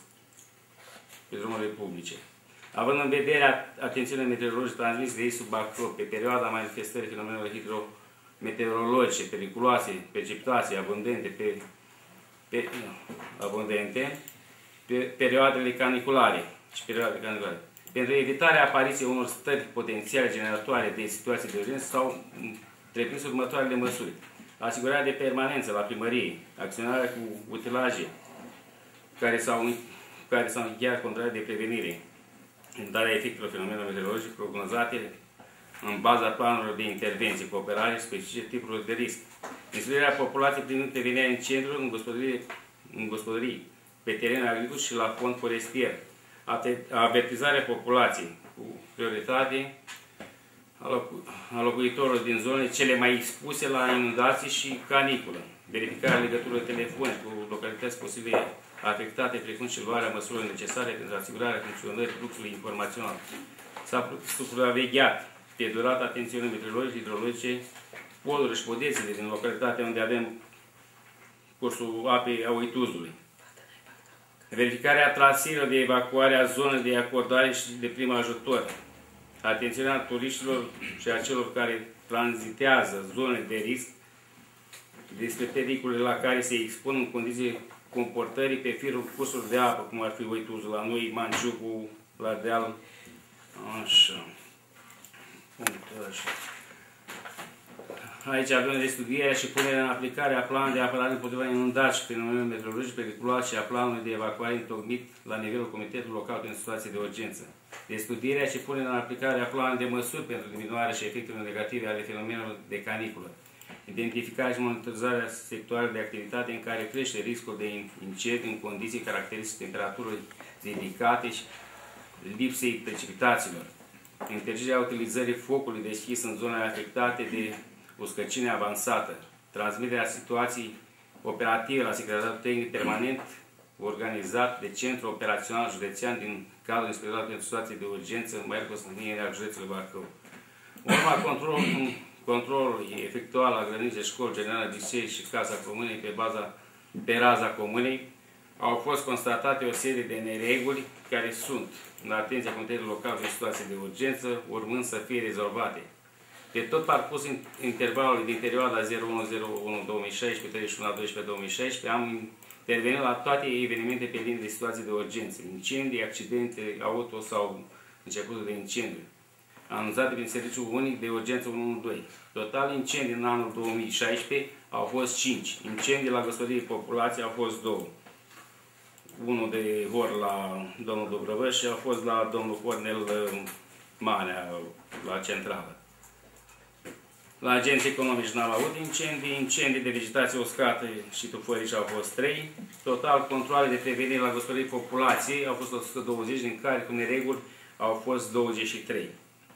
pe drumurile publice. Având în vedere atențiunile meteorologice transmise de I S U Bacău pe perioada manifestării fenomenelor hidrometeorologice periculoase, precipitații abundente pe pe, abundente, pe perioadele caniculare și perioadele caniculare. Pentru evitarea apariției unor stări potențiale generatoare de situații de urgență s-au întreprins următoarele măsuri. Asigurarea de permanență la primărie, acționarea cu utilaje care s-au care s-au încheiat contrare de prevenire, darea efectelor fenomenelor meteorologice prognozate în baza planurilor de intervenție, cooperare și specifice tipurilor de risc. Instruirea populației privind prevenirea incendiilor în gospodării, în gospodării, pe teren agricol și la fond forestier. Avertizarea populației cu prioritate a locuitorilor din zonele cele mai expuse la inundații și caniculă. Verificarea legăturilor telefonice cu localități posibile afectate, precum și luarea măsurilor necesare pentru asigurarea funcționării fluxului informațional. S-a supravegheat pe durata atențiunii meteorologice, hidrologice, polurile și podețele din localitatea unde avem cursul apei a Uituzului. Verificarea traseelor de evacuare a zonelor de acordare și de prim ajutor. Atenționarea turiștilor și a celor care tranzitează zone de risc despre pericolele la care se expun în condiții comportării pe firul cursuri de apă, cum ar fi Uituzul, la noi, Mangiucu, la deal. Așa. Așa. Aici avem studierea și punerea în aplicare a planului de apărare împotriva inundații și fenomenelor meteorologice periculoase și a planului de evacuare întocmit la nivelul Comitetului Local pentru situații de urgență. De studierea și punerea în aplicare a planului de măsuri pentru diminuarea și efectele negative ale fenomenelor de caniculă. Identificarea și monitorizarea sectoarelor de activitate în care crește riscul de incendiu în condiții caracteristice temperaturii ridicate și lipsei precipitațiilor. Interzicerea utilizării focului deschis în zonele afectate de uscăciune avansată. Transmiterea situației operative la Secretariatul Tehnic Permanent organizat de Centrul Operațional Județean din cadrul Inspectoratului pentru Situații de Urgență, Măirea Constantinirea județului Bacău. Urma controlului, controlului efectuat la grădinițe, școli, generale, biserici și Casa Comunei pe baza pe raza comunei, au fost constatate o serie de nereguli care sunt în atenția Comitetului Local de Situații de Urgență, urmând să fie rezolvate. Pe tot parcursul intervalului din perioada zero unu zero unu două mii șaisprezece treizeci și unu a doisprezece două mii șaisprezece am intervenit la toate evenimente pe linii de situații de urgență, incendii, accidente auto sau începutul de incendiu, anunțate prin Serviciul Unic de Urgență unu unu doi. Total incendii în anul două mii șaisprezece au fost cinci. Incendii la gospodării populației au fost două. Unul de Hor la domnul Dobrăvăș și a fost la domnul Cornel Manea, la centrală. La agenții economici n-am avut incendii, incendii de vegetație uscată și tufărici au fost trei. Total, controale de prevenire la gospodării populației au fost o sută douăzeci, din care cu nereguli au fost douăzeci și trei.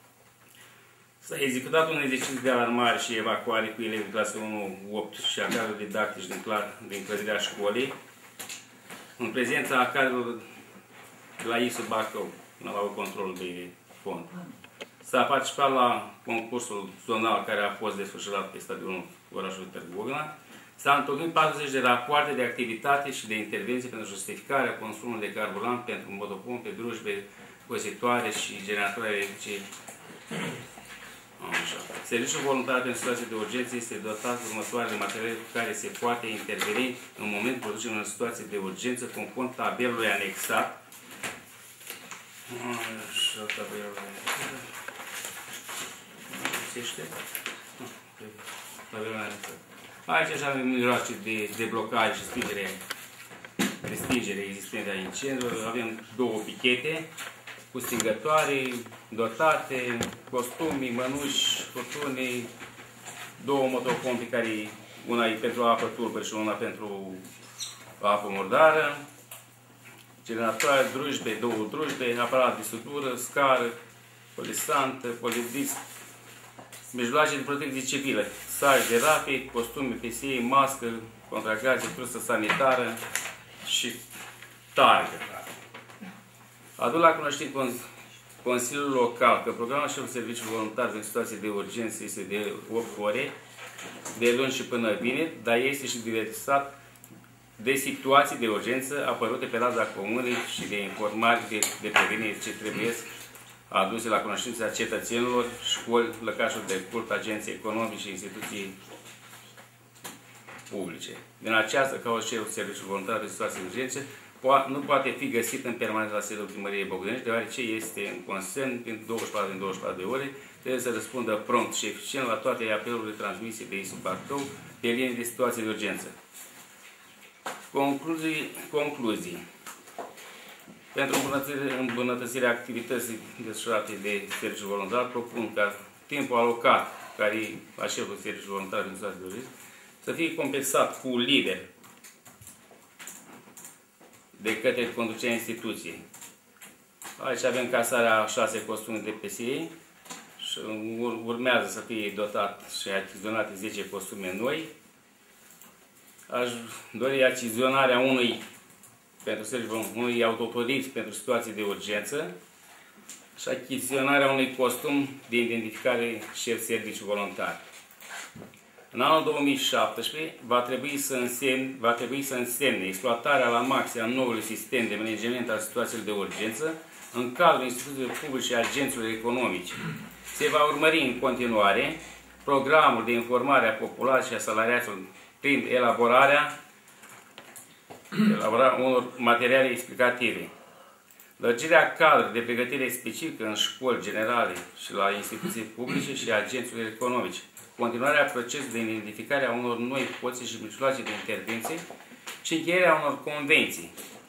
S-a executat un exercițiu de alarmare și evacuare cu elevii clase unu opt și a cadrelor didactici din, din clădirea școlii, în prezența a cadrelor de la I S U Bacău, n-am avut control de fond. S-a participat la concursul zonal care a fost desfășurat pe stadionul orașului Târgu Bogna. S-a întocmit patruzeci de rapoarte de activitate și de intervenție pentru justificarea consumului de carburant pentru motopompe, drujbe, cositoare și generatoare electrice. Așa. Serviciul voluntar pentru situații de urgență este dotat cu următoarele materiale cu care se poate interveni în momentul producerii unei situații de urgență conform tabelului anexat. Așa, tabelul anexat. Aici așa avem mijloace de deblocare și stingere, de stingere existente a incendiilor. Avem două pichete cu stingătoare, dotate, costumi, mănuși, furtune, două motopompe, care una e pentru apă tulbă și una pentru apă murdară, generatoare, drujbe, două drujbe, aparat de sutură, scară, polisantă, polidisc, mijloace de protecție civilă, saci de rape, costume P S I, mască, contracrație, trusă sanitară și targă. Adu la cunoștință Consiliul Local că programul șefului Serviciului Voluntar în situații de urgență este de opt ore, de luni și până vineri, dar este și diversat de situații de urgență apărute pe raza comunei și de informare de, de prevenire ce trebuie aduse la cunoștința cetățenilor, școli, lăcașuri de cult, agenții economici și instituții publice. Din această cauză cerul serviciul voluntar de situații de urgență nu poate fi găsit în permanență la sediul Primăriei Bogdănești, deoarece este în consemn din douăzeci și patru din douăzeci și patru de ore, trebuie să răspundă prompt și eficient la toate apelurile de transmisie de I S U Bacău pe linii de situații de urgență. Concluzii. Concluzii. Pentru îmbunătățirea activității desfășurate de serviciul voluntar, propun ca timpul alocat, care e la șeful serviciului voluntar de situații de urgență, să fie compensat cu liber de către conducerea instituției. Aici avem casarea șase costume de P S I și urmează să fie dotat și achiziționate zece costume noi. Aș dori achiziționarea unui, pentru serviciul, unui autoturism pentru situații de urgență și achiziționarea unui costum de identificare șef serviciu voluntar. În anul două mii șaptesprezece va trebui să însemne, va trebui să însemne exploatarea la maxim a noului sistem de management al situațiilor de urgență în cadrul instituțiilor publice și agenților economici. Se va urmări în continuare programul de informare a populației și a salariaților prin elaborarea, elaborarea unor materiale explicative. Lărgirea cadrului de pregătire specifică în școli generale și la instituții publice și agențiilor economice. Continuarea procesului de identificare a unor noi poziții și mijloace de intervenție și încheierea unor convenții.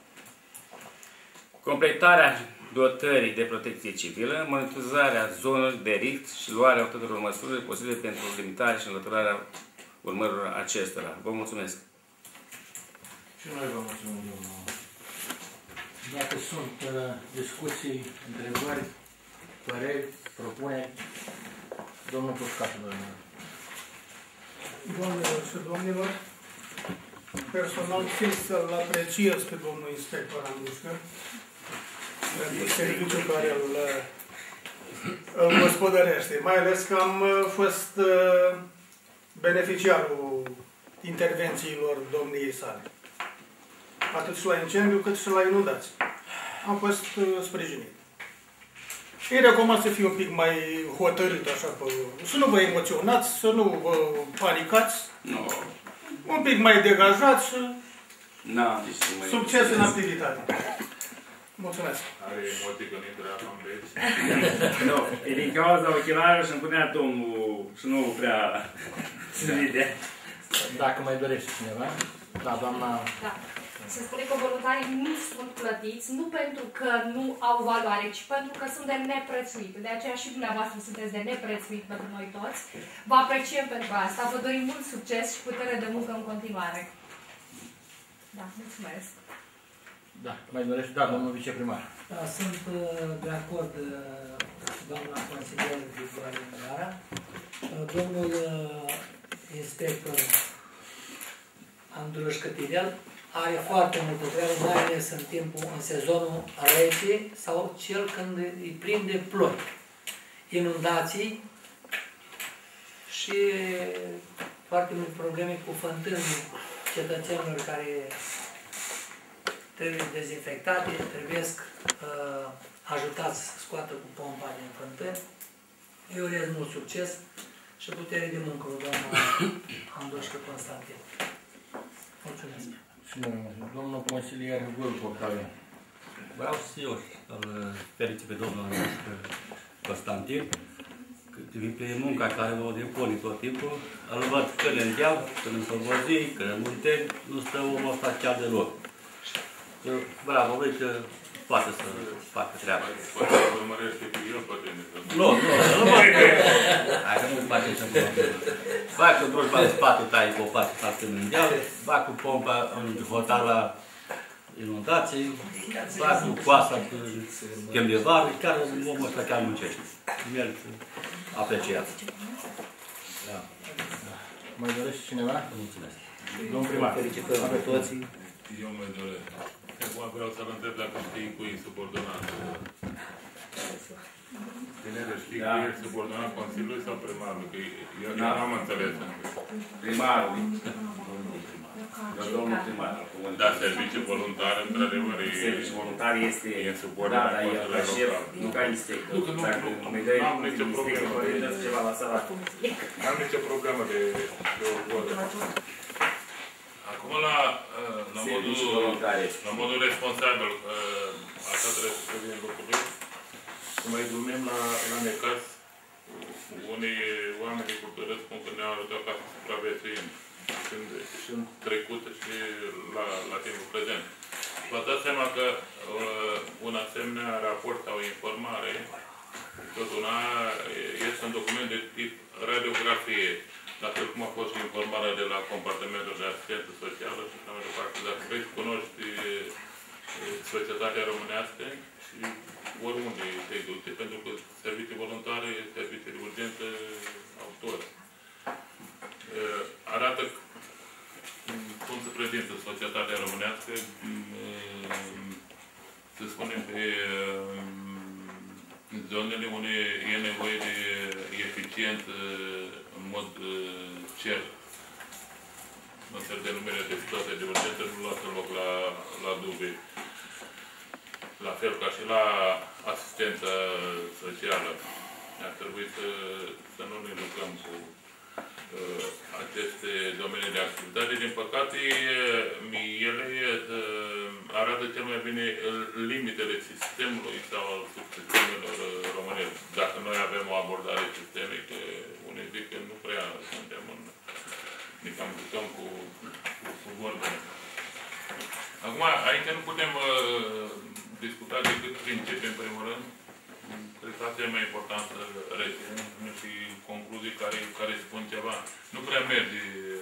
Completarea dotării de protecție civilă, monitorizarea zonelor de risc și luarea tuturor măsurilor posibile pentru limitarea și înlăturarea urmărilor acestora. Vă mulțumesc! Și noi vă mulțumim, domnul. Dacă sunt uh, discuții, întrebări, păreri, propuneri, domnul Pușcașu, domnul. Doamnelor și domnilor, personal țin să-l apreciez pe domnul inspector Andușcă pentru serviciul care îl, îl gospodărește. Mai ales că am fost beneficiarul intervențiilor domniei sale. Atât și la incendiu, cât și la inundații. Am fost sprijinit. Îi recomand să fie un pic mai hotărât, așa, pe, să nu vă emoționați, să nu vă panicați. No. Un pic mai degajați și no, succes în activitate. Mulțumesc. Are emoții că nu intră în veci. Nu, e din cauza ochelarilor și îmi punea domnul și nu prea se vede. Dacă mai dorește cineva, da, doamna... Da. Se spune că voluntarii nu sunt plătiți, nu pentru că nu au valoare, ci pentru că sunt de neprețuit. De aceea și dumneavoastră sunteți de neprețuit pentru noi toți. Vă apreciem pentru asta, vă dorim mult succes și putere de muncă în continuare. Da, mulțumesc. Da, mai dorește, da, domnul viceprimar. Da, sunt de acord cu doamna consilier Grigoare Gara. Domnul inspector Andruș Cătirel are foarte multă treabă, mai ales în timpul, în sezonul rece sau cel când îi prinde ploi, inundații și foarte multe probleme cu fântânii cetățenilor care trebuie dezinfectate, trebuie uh, ajutați să scoată cu pompa din fântâni. Eu urez mult succes și putere de muncă cu doamna Andușcă Constantin. Mulțumesc! Domnul consilier Vâlcu, care... Vreau și eu să-l felicit pe domnul Constantin, pe munca care o depune tot timpul. Îl văd când în deal, când în Sălbăzii, când în Munteni, nu stă omul ăsta chiar deloc. Bravo, văd că poate să facă treaba. Poate să urmărește pe el, poate ne să... Nu, nu, nu mă... Hai că nu-ți face să Vai cu drujba în spate, tai cu o parte față în deal, vai cu pompa în hotar la inundații, vai cu coasa în chem de vară, chiar omul ăsta chiar muncește. Merg apreciat. Da. Mai dorește cineva? Mulțumesc. Domnul primar. Felicitări pe toți. Eu mai doresc. Acum vreau să-l întreb dacă știi cu ei subordonat. Tinere, știi Da. că e subordonat Consiliului sau primarul? Că eu Da. nu am înțeles. Primarul. Dar domnul primar. Da, serviciu voluntar, într-adevăr, e... Serviciu voluntar este... E subordonat Da, dar e ca șef, nu ca inspector. Nu, că nu, Dacă nu, îmi dai n-am nicio problemă. inspector, îi dă ceva la sala. N-am nicio problemă de, de orgolă. Acum, la, la, modul, la modul responsabil, așa trebuie să vedem lucrurile, să mai glumim la, la necaz. Unii oameni de cultură spun că ne-au ajutat ca să supraviețuim și în trecut și la, la timpul prezent. Vă dați seama că uh, un asemenea raport sau informare, tot una este un document de tip radiografie, la fel cum a fost informarea de la compartimentul de asistență socială și așa mai departe. Dacă vrei să cunoști societatea românească și oriunde te duce, pentru că servicii voluntare, servicii de urgență, autor. Arată cum se prezintă societatea românească, să spunem, pe zonele unde e nevoie de eficiență în mod cert. În fel de numere de situație de urgență nu lasă loc la, la dubii. La fel ca și la asistența socială. Ar trebui să, să nu ne lucrăm cu uh, aceste domenii de activitate. Din păcate, ele uh, arată cel mai bine limitele sistemului sau al subsistemelor românești. Dacă noi avem o abordare sistemică, unii zic că nu prea suntem în... ne cam jucăm cu, cu, cu vorbele. Acum, aici nu putem uh, discuta decât principii, în primul rând. Cred că asta e mai important să reținem și concluzii care, care spun ceva. Nu prea merge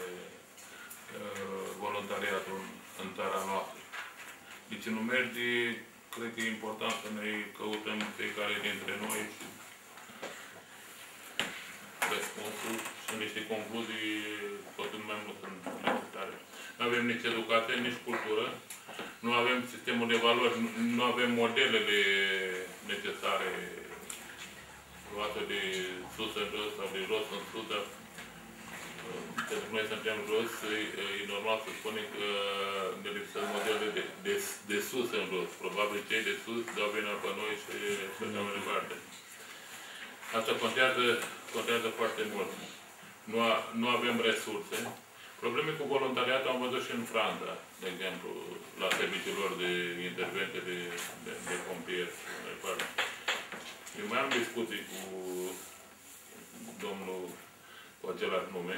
uh, voluntariatul în, în țara noastră. Deci nu merge, cred că e important să ne căutăm fiecare dintre noi și răspunsul și niște concluzii tot mai mult sunt necesare. Nu avem nici educație, nici cultură. Nu avem sistemul de valori, nu, nu avem modelele necesare luate de sus în jos sau de jos în sus, dar pentru că noi suntem jos, e, e normal să spunem că ne lipsesc modele de, de, de sus în jos. Probabil cei de sus dau vina pe noi și așa mai departe. Asta contează, contează foarte mult. Nu, a, nu avem resurse. Probleme cu voluntariatul am văzut și în Franța, de exemplu, la serviciul lor de intervenție de, de, de pompieri. Eu mai am discuții cu domnul cu același nume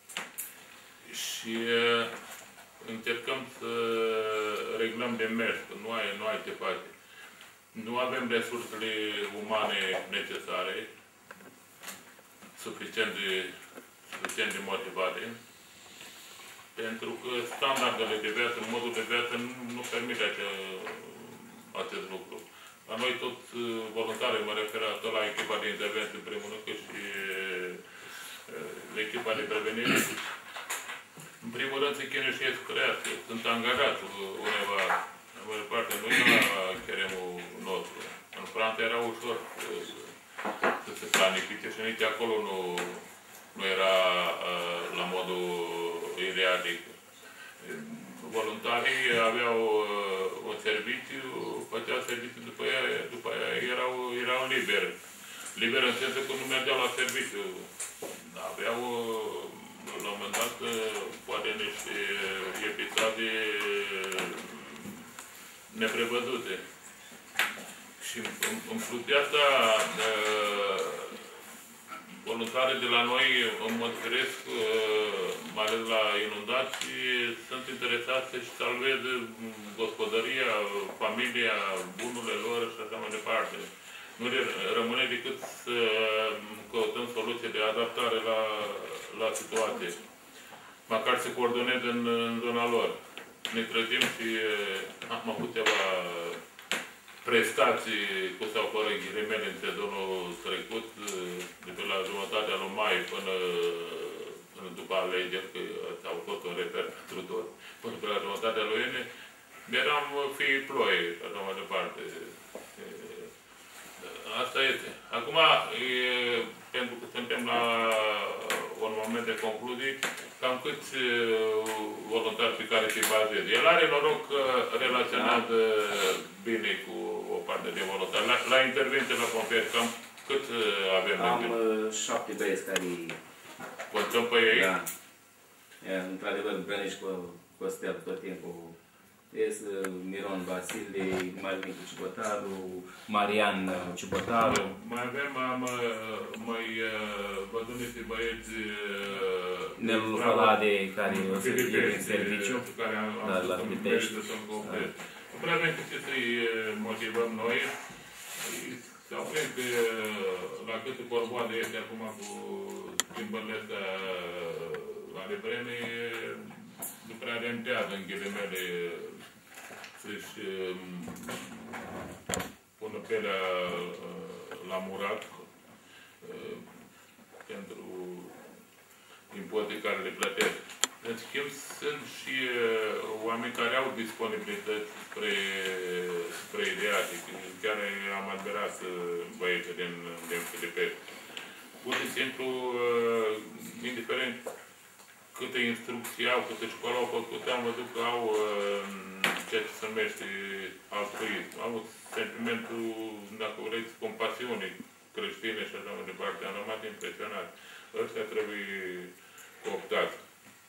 și uh, încercăm să reglăm de mers, că nu ai, nu ai ce face. Nu avem resursele umane necesare, suficient de, suficient de motivate, pentru că standardele de viață, modul de viață nu, nu permite acea, acest lucru. La noi tot voluntari, mă refer tot la echipa de intervenție, în primul rând, că și echipa de prevenire. În primul rând se chinuiesc creație, sunt angajați undeva, în mai departe, nu e la cheremul nostru. În Franța era ușor să se planifice și nici acolo nu, nu era la modul idealic. Voluntarii aveau un serviciu, făceau serviciu, după aia, după aia erau, erau liberi. Liberi în sensul că nu mergeau la serviciu. Aveau, la un moment dat, poate niște episoade neprevăzute. Și în plus de asta, voluntarii de la noi, în mod firesc, mai ales la inundații, sunt interesați să-și salveze gospodăria, familia, bunurile lor și așa mai departe. Nu rămâne decât să căutăm soluții de adaptare la, la situație. Măcar să coordoneze în, în zona lor. Ne trezim și am avut ceva prestații cu sau fără ghilimele în sezonul trecut, de pe la jumătatea lui mai până, până după alegeri, că au fost un reper pentru tot, până pe la jumătatea lui iunie, eram fii ploi, așa mai departe. Asta este. Acum, e, pentru că suntem la un moment de concluzii, cam câți voluntari pe care te bazezi. El are noroc că relaționează bine cu o parte de voluntari. La, la intervenție la pompieri, cam cât avem? Am uh, șapte băieți care... Contăm pe ei? Da. Într-adevăr, împreună și cu Costel tot timpul. Este Miron Vasile, Marinicu Cibotaru, Marian Cibotaru. Mai avem, am mai văzut niște băieți Nelu Falade, care o să fie în serviciu. Care am la Pitești. Nu prea avem ce să-i motivăm noi. Sau cred că la câte corboade este acum cu schimbările astea ale vremii, nu prea rentează în ghilimele să-și pună pielea la murat pentru impozite care le plătesc. În schimb, sunt și oameni care au disponibilități spre, spre ideatic. Chiar am admirat băieții din, din Filipești. Pur și simplu, indiferent câte instrucții au, câte școală au făcut, am văzut că au ceea ce se numește altruism. Au sentimentul, dacă vreți, compasiune creștine și așa mai departe. Am rămas impresionat. Ăștia trebuie cooptați.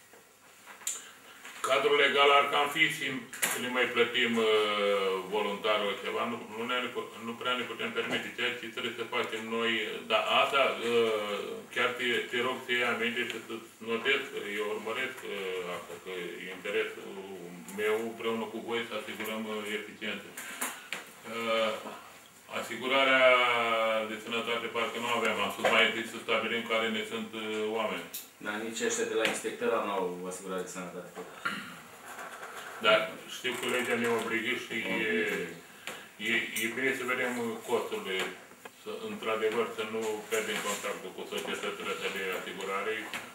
Cadrul legal ar cam fi să ne mai plătim uh, voluntarul ceva, nu, nu, ne, nu prea ne putem permite ceea ce trebuie să facem noi, dar asta uh, chiar te, te rog să iei aminte și să notez, că eu urmăresc uh, asta, că e interesul meu împreună cu voi să asigurăm uh, eficiență. Uh, asigurarea de sănătate parcă nu avem, am spus mai întâi să stabilim care ne sunt uh, oameni. Dar nici ăștia de la inspectorat nu au asigurare de sănătate. Dar știu că legea ne obligă și e, e, e bine să vedem costurile, să, într-adevăr să nu pierdem contactul cu societățile de asigurare.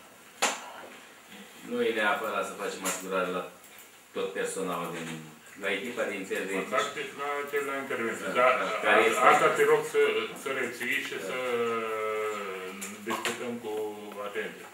Nu e neapărat să facem asigurare la tot personalul din... La echipa de intervenție. Practic, la cel la intervenție. Dar a, asta te rog să, să reții și da. Să discutăm cu atenție.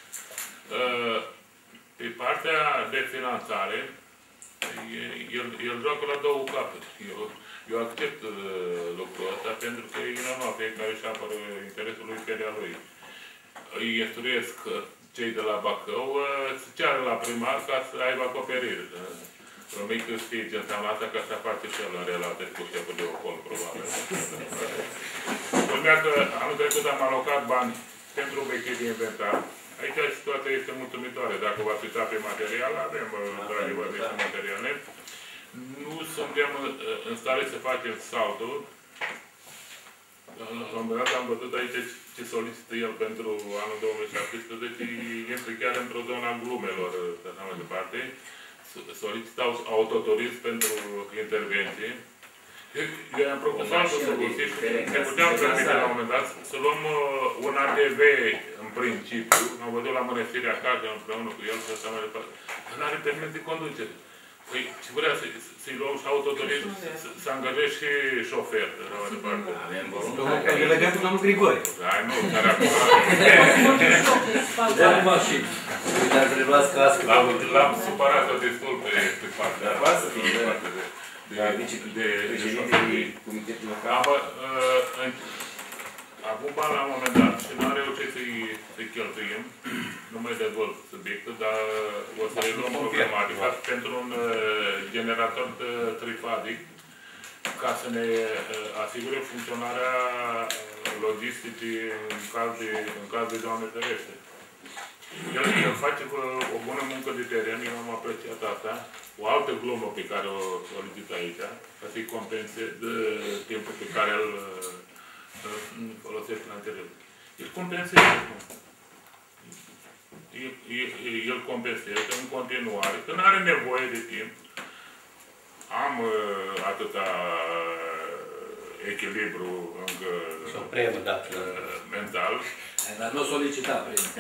Pe partea de finanțare, el, el joacă la două capete. Eu, eu accept lucrul ăsta pentru că e normal, fiecare își apără interesul lui pe de-a lui. Îi instruiesc cei de la Bacău să ceară la primar ca să aibă acoperire. Promic că știi ce înseamnă asta, că asta face și el în relație cu șeful de ocol, probabil. Urmea că anul trecut am alocat bani pentru vechi de inventar. Aici situația este mulțumitoare. Dacă v-ați uitat pe material, avem într-adevăr niște materiale. Nu suntem în stare să facem saltul. La un moment dat am văzut aici ce solicită el pentru anul două mii șaptesprezece. Este chiar într-o zonă a glumelor, și așa mai departe. Solicită autoturism pentru intervenție. Eu i-am propus altă soluție și ne puteam permite la un moment dat să luăm un A T V în principiu. Am văzut la Mănăstirea acasă împreună cu el și așa mai departe. Dar nu are permis de conducere. Păi, ce vrea să-i luăm și autoturism, să angajezi și șofer, și așa mai departe. Domnul care e legat cu domnul Grigore. Hai, nu, care acum... Dă cu mașini. Dar trebuia să cască. L-am supărat-o destul pe partea. Dar poate să fie, da. De comitetul local. Acum bani la un moment dat și nu am reușit să-i cheltuim. Nu mai dezvolt subiectul, dar o să-i luăm problematica pentru un generator trifazic ca să ne asigure funcționarea logisticii în caz de, în caz de Doamne ferește. El, el face o bună muncă de teren, eu am apreciat asta. O altă glumă pe care o solicit aici, ca să-i compense de timpul pe care îl folosesc la teren. El compensează. El, el, el compensează în continuare, că nu are nevoie de timp. Am uh, atâta echilibru încă uh, mental. Dar nu solicita premiu.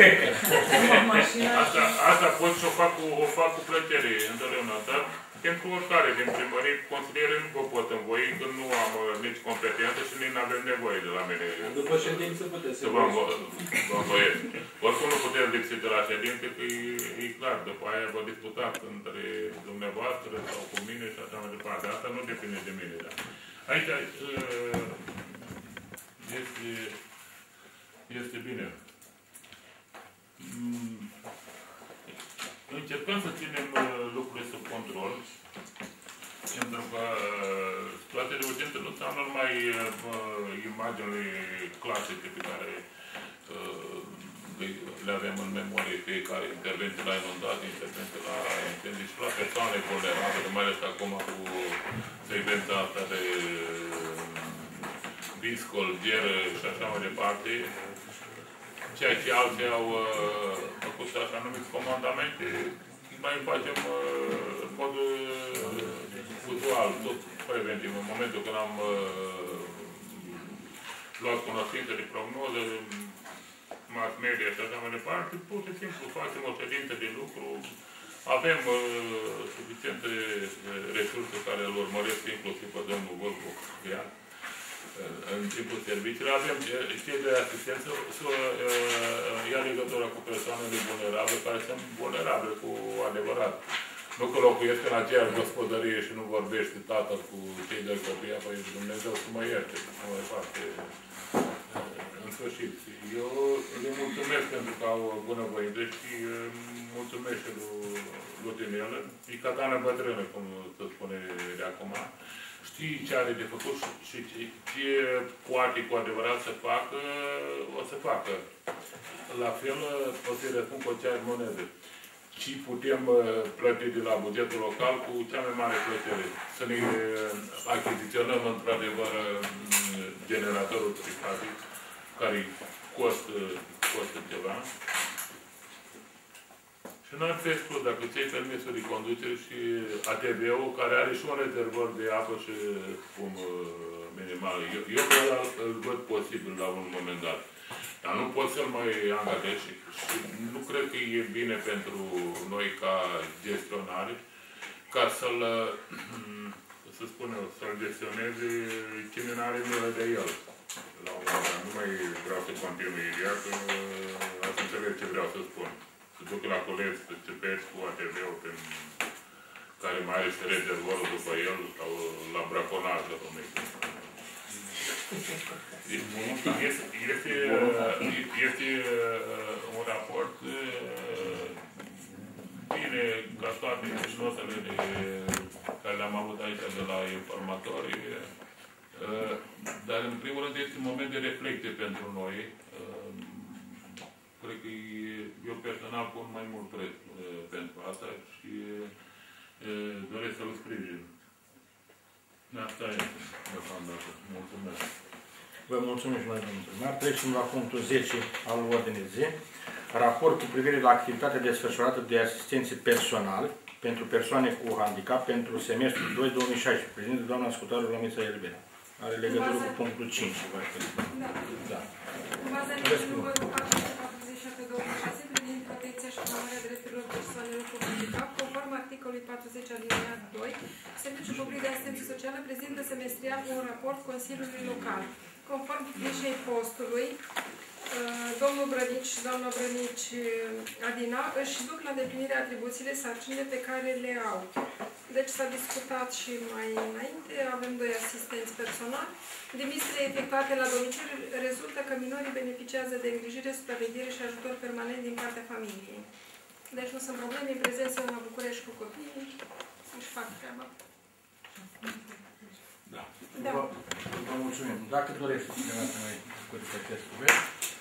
asta, asta pot și o fac cu, o fac cu plăcere întotdeauna, dar pentru oricare din primării, consilierii nu vă pot învoi, că nu am uh, nici competență și nici nu avem nevoie de la mine. După ședință puteți să vă învoiesc. Oricum nu puteți lipsi de la ședință, că e, e clar, după aia vă disputați între dumneavoastră sau cu mine și așa mai departe. Asta nu depinde de mine. Da. Aici uh, este... Este bine. Încercăm să ținem agricol. Pentru că situația de urgență nu înseamnă numai uh, imaginile clasice pe care uh, le avem în memorie, fiecare intervenție la inundații, intervenție la incendii și la persoane vulnerabile, mai ales acum cu secvența asta de viscol, gheră și așa mai departe. Ceea ce alții au uh, făcut așa numiți comandamente, mai facem uh, în mod uh, uzual, tot preventiv. În momentul când am uh, luat cunoștință de prognoză, mass media și așa mai departe, pur și simplu facem o ședință de lucru, avem uh, suficiente resurse care îl urmăresc inclusiv pe domnul Vâlcu în timpul serviciilor, avem cei de asistență să uh, ia legătură cu persoanele vulnerabile, care sunt vulnerabile cu adevărat. Nu că locuiesc în aceeași gospodărie și nu vorbește tatăl cu cei doi copii, apoi Dumnezeu să mă ierte, nu mai face în sfârșit. Eu le mulțumesc pentru că au bunăvoință și mulțumesc și lui Tinelă. E catană bătrână, cum se spune de acum. Știi ce are de făcut și ce, ce poate cu adevărat să facă, o să facă. La fel, o să-i răspund cu aceeași monedă. Și putem plăti de la bugetul local cu cea mai mare plăcere. Să ne achiziționăm într-adevăr generatorul trifatic, care costă, costă ceva. Și noi pe spus, dacă ți-ai permisul de conducere și A T V-ul, care are și un rezervor de apă și spum minimal. Eu, eu îl văd posibil la un moment dat. Dar nu pot să-l mai angajez și, și nu cred că e bine pentru noi ca gestionari ca să-l, să spun eu, să-l gestioneze cine n-are milă de el. La un moment dat. Nu mai vreau să continui ideea, că ați înțeleg ce vreau să spun. Să duc la colegi, să țipesc cu A T V-ul care mai are și rezervorul după el sau la braconaj, la domnule. Este, este, este un raport bine ca toate notele de, care le-am avut aici de la informatori, dar în primul rând este un moment de reflecție pentru noi. Cred că eu personal pun mai mult preț pentru asta și doresc să-l sprijin. Asta este, deocamdată. Mulțumesc. Vă mulțumim și noi, domnul primar. Trecem la punctul zece al ordinii de zi. Raport cu privire la activitatea desfășurată de asistenție personal pentru persoane cu handicap pentru semestrul doi două mii șaisprezece. Prezintă doamna ascultătorul Lomița Elbera. Are legătură cu punctul cinci. Da. Da. În baza legii numărul patru sute patruzeci și șapte două mii șase privind protecția și promovarea drepturilor persoanelor cu handicap, conform articolului patruzeci alineat doi, Serviciul Public de Asistență Socială prezintă semestrial un raport Consiliului Local. Conform fișei postului, domnul Brănici și doamna Brănici Adina își duc la îndeplinire atribuțiile, sarcinile pe care le au. Deci s-a discutat și mai înainte, avem doi asistenți personali. Demisiile efectuate la domiciliu rezultă că minorii beneficiază de îngrijire, supraveghere și ajutor permanent din partea familiei. Deci nu sunt probleme, în prezență la București cu copiii, își fac treaba. Da. Da. Vă, vă mulțumim. Dacă dorește cineva să mai discute acest subiect.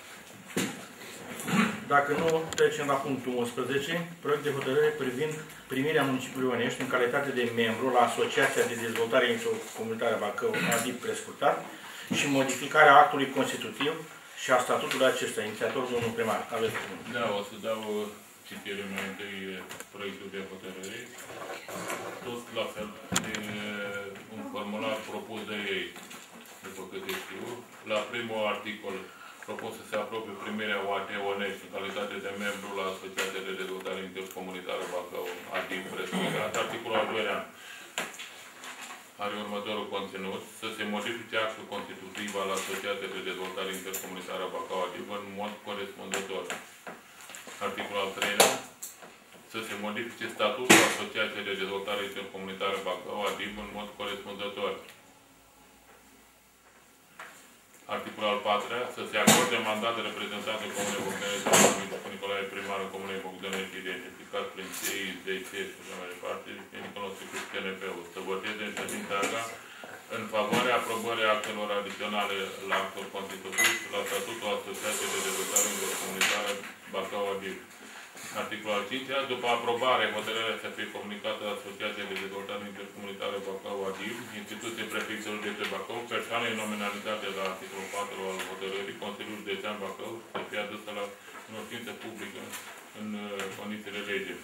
Dacă nu, trecem la punctul unsprezece, proiect de hotărâre privind primirea municipiului Ionești în calitate de membru la Asociația de Dezvoltare Intercomunitară Bacău, ADIB prescurtat, și modificarea actului constitutiv și a statutului acesta. Inițiatorul domnul primar. Aveți cuvântul. Da, o să dau citire mai întâi proiectul de hotărâre. Tot la fel de un formular propus de ei, după câte știu. La primul articol propus să se aprobe primirea O A T Ionești în calitate de membru la Asociația de Dezvoltare Intercomunitară Bacău, ADIB prescurtat. Articolul al doilea are următorul conținut: să se modifice actul constitutiv al Asociației de Dezvoltare Intercomunitară Bacău, ADIB în mod corespunzător. Articolul al treilea: să se modifice statutul Asociației de Dezvoltare Intercomunitară Bacău, ADIB, în mod corespunzător. Articolul al patrulea, să se acorde mandat de reprezentant în Comunei Bogdănești, cu Nicolae Primarul Comunei Bogdănești, identificat prin C I, D C și așa mai departe, fiind cunoscut cu T N P-ul, să voteze în ședința asta în favoarea aprobării actelor adiționale la actul constitutiv și la statutul Asociației de Dezvoltare Intercomunitară Bacău-Adib. Articolul al cincilea, după aprobare, hotărârea să fie comunicată Asociației de Dezvoltare Intercomunitară Bacău-Adib, instituție prefixă județul Bacău, persoane în nominalitate la articolul patru al hotărârii, Consiliul Județean Bacău, să fie adusă la cunoștință publică în condițiile legii.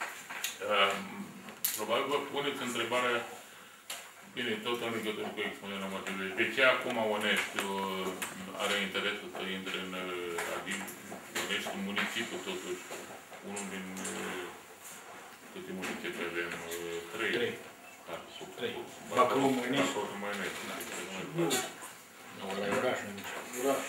Probabil vă puneți întrebarea, bine, tot în legătură cu expunerea motivului. De ce acum Onești are interesul să intre în Adib? Onești, municipiul totuși, unul din câte municipii avem? Trei. Trei. Trei. Bacău, Măinești. Bacău, Măinești. Nu, ăla e orașul. Oraș.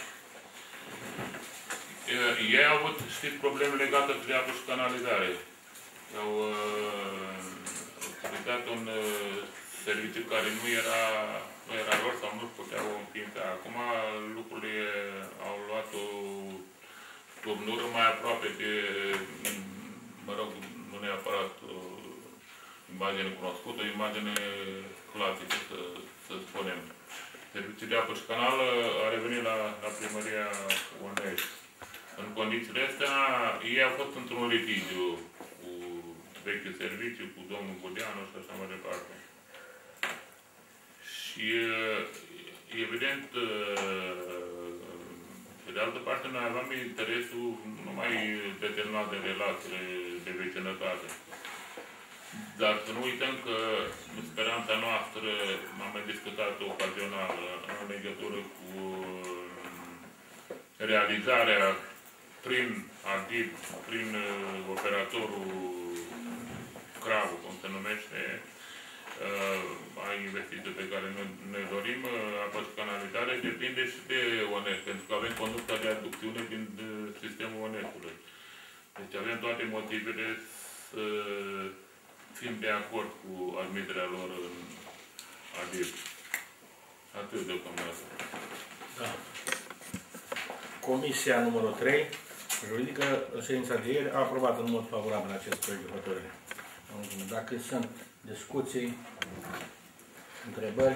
Ei au avut, știți, probleme legate de apă și canalizare. Au utilitat un serviciu care nu era, nu era lor sau nu puteau înființa. Acum lucrurile au luat o turnură mai aproape de, mă rog, nu neapărat o imagine cunoscută, o imagine clasică, să, să spunem. Serviciul de apă și canal a revenit la, la primăria Onești. În condițiile astea, ei au fost într-un litigiu cu vechiul serviciu, cu domnul Budeanu și așa mai departe. Și, evident, pe de altă parte, noi aveam interesul numai determinat de relațiile de vecinătate. Dar să nu uităm că speranța noastră, am mai discutat ocazional în legătură cu realizarea prin Adib, prin operatorul Cravu, cum se numește, a investiții pe care ne, ne dorim, apă și canalizare, depinde și de Onești, pentru că avem conducta de aducțiune din sistemul Oneștiului. Deci avem toate motivele să fim de acord cu admiterea lor în Adib. Atât deocamdată. Da. Comisia numărul trei, juridică, în ședința de ieri, a aprobat în mod favorabil acest proiect de hotărâre. Dacă sunt discuții, întrebări,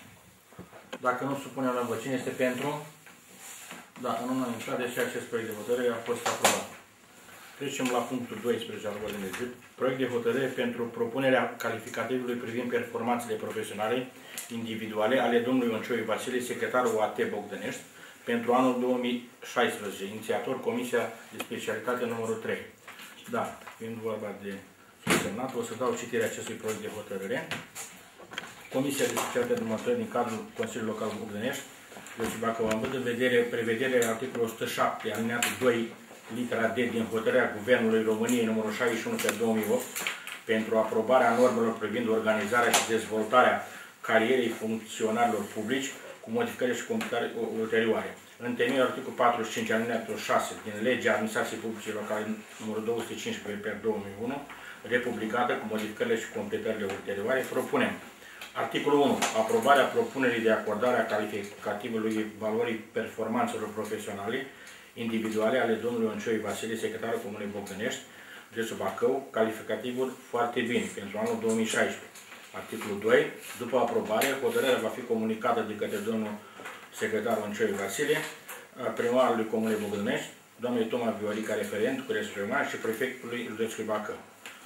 dacă nu supunem la vot, cine este pentru? Da, în unanimitate și acest proiect de hotărâre a fost aprobat. Trecem la punctul doisprezece al ordinii de zi. Proiect de hotărâre pentru propunerea calificativului privind performanțele profesionale individuale ale domnului Oncioiu Vasile, secretarul U A T Bogdănești, pentru anul două mii șaisprezece, inițiator Comisia de Specialitate numărul trei. Da, fiind vorba de subsemnat, o să dau citirea acestui proiect de hotărâre. Comisia de Specialitate numărul trei din cadrul Consiliului Local Bogdănești, deci Bacău, având în vedere prevederea articolul o sută șapte, alineatul doi, litera D din hotărârea Guvernului României numărul șaizeci și unu pe două mii opt, pentru aprobarea normelor privind organizarea și dezvoltarea carierei funcționarilor publici, cu modificări și completări ulterioare. În temeiul articolul patruzeci și cinci, alineatul șase din Legea Administrației Publice Locale numărul două sute cincisprezece pe două mii unu, republicată cu modificările și completările ulterioare, propunem articolul unu. Aprobarea propunerii de acordare a calificativului valorii performanțelor profesionale individuale ale domnului Oncioiu Vasile, secretarul Comunei Bogdănești, județul Bacău, calificativul foarte bine pentru anul două mii șaisprezece. Articolul doi. După aprobare, hotărârea va fi comunicată de către domnul secretar Oncioiu Vasile, primarului Comunei Bogdănești, domnului Toma Viorica, referent cu restul și prefectului județului Bacău.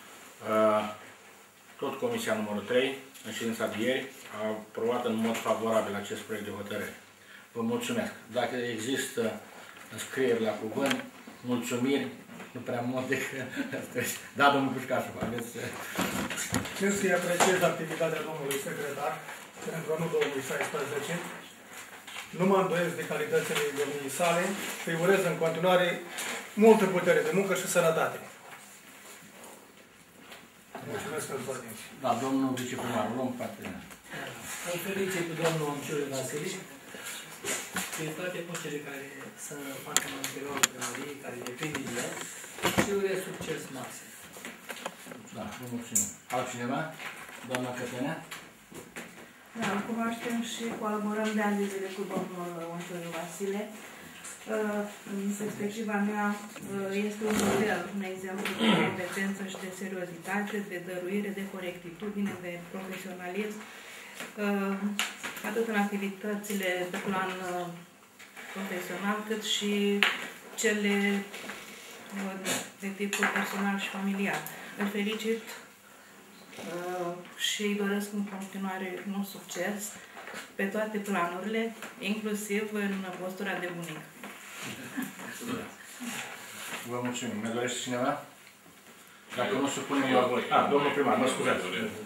Tot Comisia numărul trei, în ședința de ieri, a aprobat în mod favorabil acest proiect de hotărâre. Vă mulțumesc. Dacă există înscrieri la cuvânt, mulțumiri, nu prea mult decât... Da, domnul Pușcașu, aveți... Cer să-i apreciez activitatea domnului secretar pentru anul două mii șaisprezece. Nu mă îndoiesc de calitățile domniei sale, îi urez în continuare multă putere de muncă și sănătate. Mulțumesc pentru atenție. Da, domnul viceprimar, luăm parte. Îl felicit pe domnul Oncioiu Vasile, pe toate postele care să facă în interiorul primăriei, care depind din el, și urez succes maxim. Da, vă mulțumim. Altcineva? Doamna Cătănea? Da, îl cunoaștem și colaborăm de ani de zile cu domnul Oncioriu Vasile. În perspectiva mea, este un model, un exemplu de competență și de seriozitate, de dăruire, de corectitudine, de profesionalism, atât în activitățile pe plan profesional, cât și cele de tipul personal și familiar. Îl felicit și îi doresc în continuare mult succes pe toate planurile, inclusiv în postura de bunic. Vă mulțumim. Mai dorește cineva? Dacă nu supunem la vot. Ah, domnul primar, mă scuzați.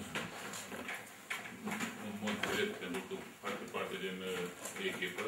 Mulțumesc pentru că face parte din echipă.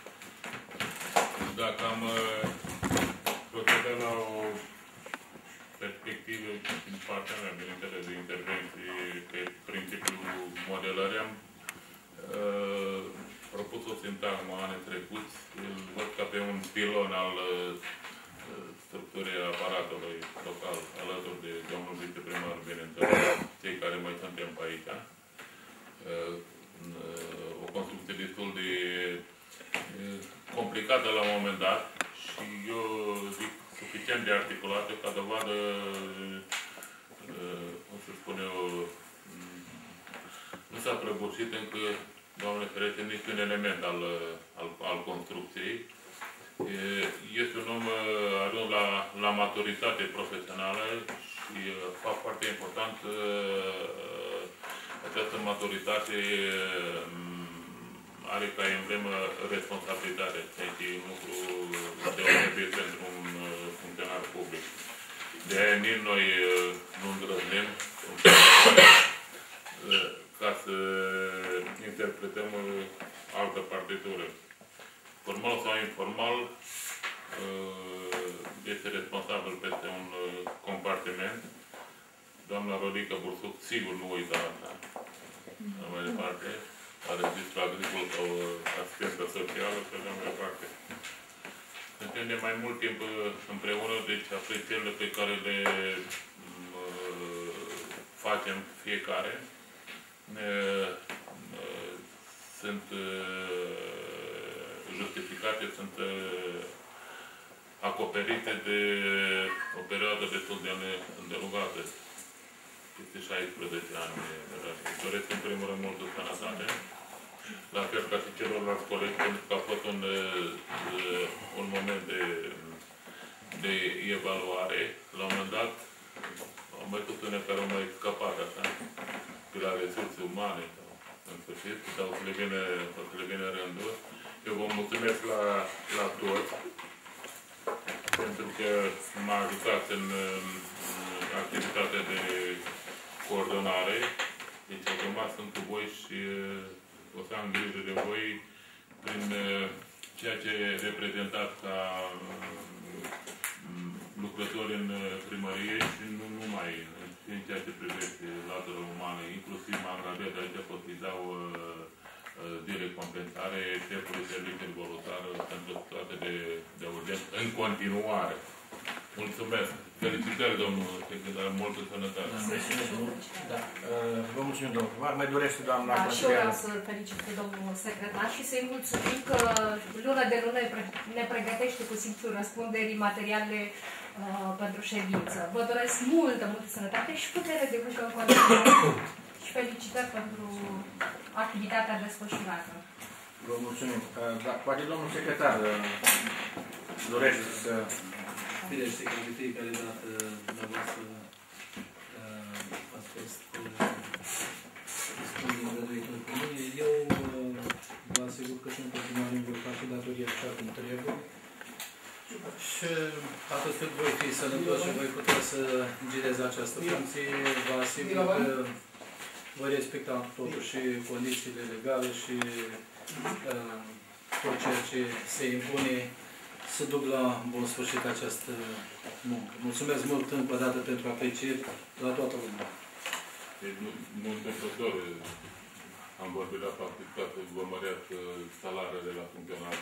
Dacă am procedat la o perspectivă din partea mea, bineînțeles, de intervenții pe principiul modelării, am uh, propus o sintagmă anii trecuți, îl văd ca pe un pilon al uh, structurii aparatului local, alături de domnul viceprimar, bineînțeles, cei care mai suntem pe aici. Uh, uh, o construcție destul de uh, complicată la un moment dat și eu zic suficient de articulată ca dovadă, uh, o să spun eu, nu s-a prăbușit încă, Doamne ferește, niciun element al, al, al construcției. Este un om ajuns la, la maturitate profesională și fapt foarte important, această maturitate are ca emblemă responsabilitate. Este un lucru deosebit pentru un funcționar public. De aia nici noi nu îndrăznim ca să interpretăm altă partitură. Formal sau informal, este responsabil peste un compartiment. Doamna Rodica Bursuc, sigur nu uita asta. Mai departe, are registru agricol sau asistență socială și așa mai departe. Suntem de mai mult timp împreună, deci aprecierile pe care le facem fiecare sunt justificate, sunt acoperite de o perioadă destul de îndelungată. Este șaisprezece ani. Îți doresc în primul rând multă sănătate. La fel ca și celorlalți colegi, pentru că a fost un, un moment de, de evaluare. La un moment dat, au mai tot unele care au mai scăpat așa, pe la resurse umane, sau, în sfârșit, dar o să le vină, o să le vină rândul. Eu vă mulțumesc la, la toți, pentru că m-a ajutat în, în activitatea de coordonare. Deci, automat sunt cu voi și o să am grijă de voi prin ceea ce reprezentați ca lucrători în primărie și nu numai în ceea ce privește latura umană, inclusiv mă angajez aici pot să-i dau de recompensare șefului serviciului voluntar pentru toate de, de urgență în continuare. Mulțumesc! Felicitări, domnul secretar, multă sănătate! Da. Vă mulțumim, domnul primar. Mai dorește doamna da, și eu vreau să felicit pe domnul secretar și să-i mulțumim că lună de lună ne pregătește cu simțul răspunderii materiale uh, pentru ședință. Vă doresc multă, multă sănătate și putere de muncă în continuare. Și felicitări pentru activitatea desfășurată. Vă mulțumim. Da, poate domnul secretar dorește să... Firește că de fiecare dată dumneavoastră ați fost destul de îngăduitor cu mine. Eu vă asigur că și în continuare îmi voi face datoria așa cum trebuie. Și atât cât voi fi sănătos și voi putea să girez această funcție, vă asigur că voi respecta totuși condițiile legale și uh, tot ceea ce se impune să duc la bun sfârșit această muncă. Mulțumesc mult încă o dată pentru aprecieri la toată lumea. Deci, nu întâmplător, am vorbit la faptul că vă măreați salariile la funcționari.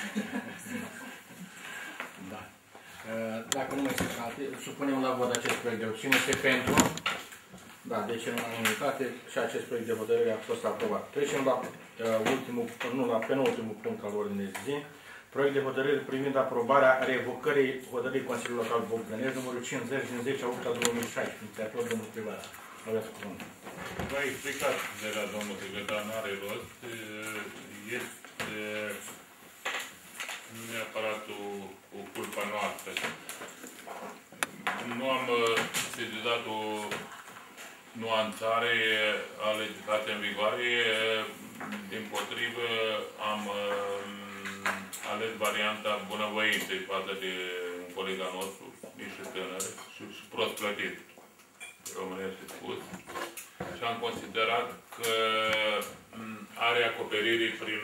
Da. Dacă nu mai sunt alte, supunem la vot acest proiect de opțiune. Este pentru. Da, deci în unanimitate și acest proiect de hotărâre a fost aprobat. Trecem la uh, ultimul, nu, la penultimul punct al ordinei de zi. Proiect de hotărâre privind aprobarea revocării hotărârii Consiliului Local Bogdănești, numărul cincizeci din zece august două mii șaisprezece, inițiator domnul primar. Aveți cuvântul. V-a explicat de la domnul secretar, n-are rost. Este neapărat o, o culpa noastră. Nu am sesizat o nuanțare a legislației în vigoare. Din potrivă, am ales varianta bunăvoinței față de un coleg al nostru, niște tânăr și, și prost plătit, românește spus. Și am considerat că are acoperire prin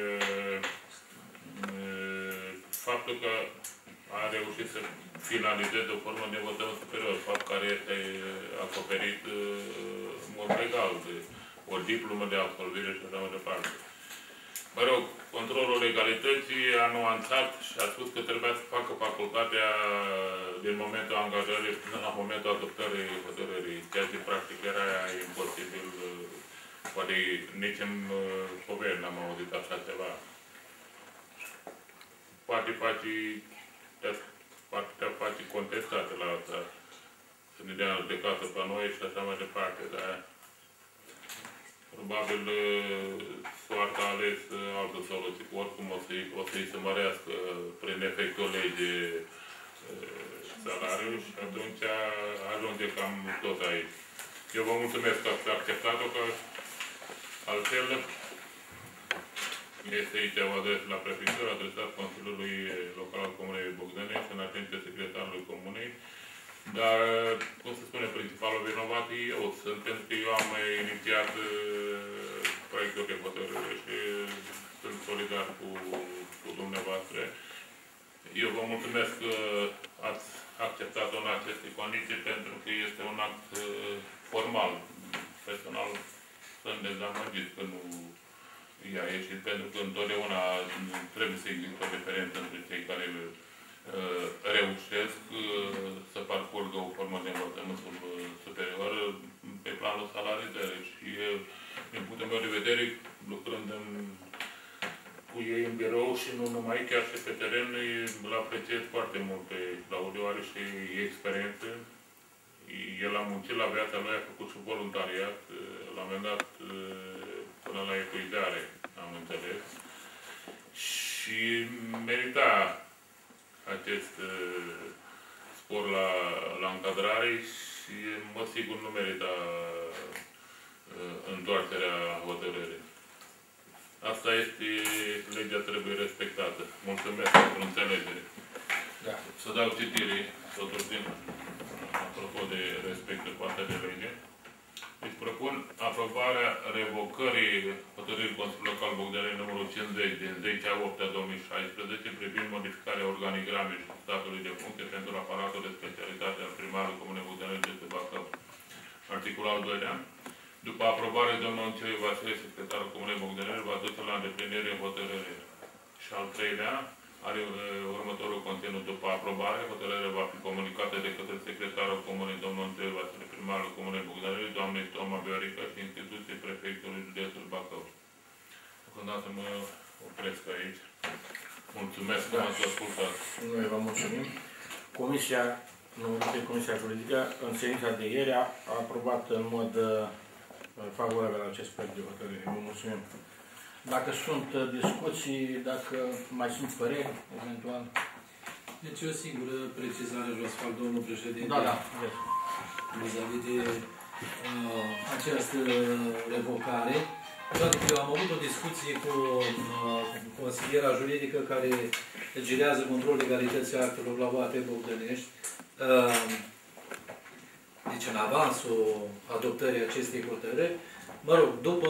faptul că a reușit să finalizeze o formă de învățământ superior, fapt care este acoperit în mod legal, de o diplomă de absolvire și așa mai departe. Mă rog, controlul legalității a nuanțat și a spus că trebuia să facă facultatea din momentul angajării până la momentul adoptării hotărârii, ceea ce practic era imposibil, poate nici în poveri n-am auzit așa ceva. Poate face, poate te face contestate la asta, să ne dea judecată pe noi și așa mai departe, dar probabil soarta a ales altă soluție, oricum o să-i o să se mărească prin efectul legii salariul și atunci ajunge cam tot aici. Eu vă mulțumesc că ați acceptat-o, că altfel este aici o adresă la prefectură, adresat Consiliului Local al Comunei Bogdănești, în atenție secretarului Comunei. Dar, cum se spune, principalul vinovat eu sunt, pentru că eu am inițiat proiectul de hotărâre și sunt solidar cu, cu dumneavoastră. Eu vă mulțumesc că ați acceptat-o în aceste condiții, pentru că este un act formal. Personal sunt dezamăgit că nu i-a ieșit, pentru că întotdeauna trebuie să există o diferență între cei care uh, reușesc uh, să parcurgă o formă de învățământ superior pe planul salarizării. Și uh, din punctul meu de vedere, lucrând în, cu ei în birou și nu numai, chiar și pe teren, îl apreciez foarte mult pe Claudiu, are și experiență. El a muncit la viața lui, a făcut și voluntariat, la un moment dat până la epuizare, am înțeles. Și merita acest uh, spor la, la încadrare și, mă sigur, nu merita uh, întoarcerea hotărârii. Asta este, legea trebuie respectată. Mulțumesc pentru înțelegere. Da. Să dau citire, totuși, apropo de respectul față de lege. Deci propun aprobarea revocării hotărârii Consiliului Local Bogdănești numărul cincizeci din zece a opta două mii șaisprezece privind modificarea organigramei și statului de funcție pentru aparatul de specialitate al primarului Comunei Bogdănești de Bacău. Articolul al doilea. După aprobare, domnul Cioi Vasile, secretarul Comunei Bogdănești, va duce la îndeplinire hotărârea. Și al treilea, are următorul conținut. După aprobare, hotărârea va fi comunicată de către secretarul Comunei, domnul Cioi Vasile, primarul Comunei Bogdănești, doamnei Toma Viorica și instituției prefectului județul Bacău. Deocamdată mă opresc aici. Mulțumesc că m-ați ascultat. Noi vă mulțumim. Comisia, numărul Comisia Juridică, în ședința de ieri, a aprobat în mod favorabil acest proiect de hotărâre. Vă mulțumim. Dacă sunt discuții, dacă mai sunt păreri, eventual. Deci o singură precizare vreau să fac, domnul președinte. Da, da. Vis-a-vis de uh, această revocare. Toate că eu am avut o discuție cu uh, consiliera juridică care girează controlul legalității actelor la O A T Bogdănești. Uh, deci în avansul adoptării acestei hotărâri. Mă rog, după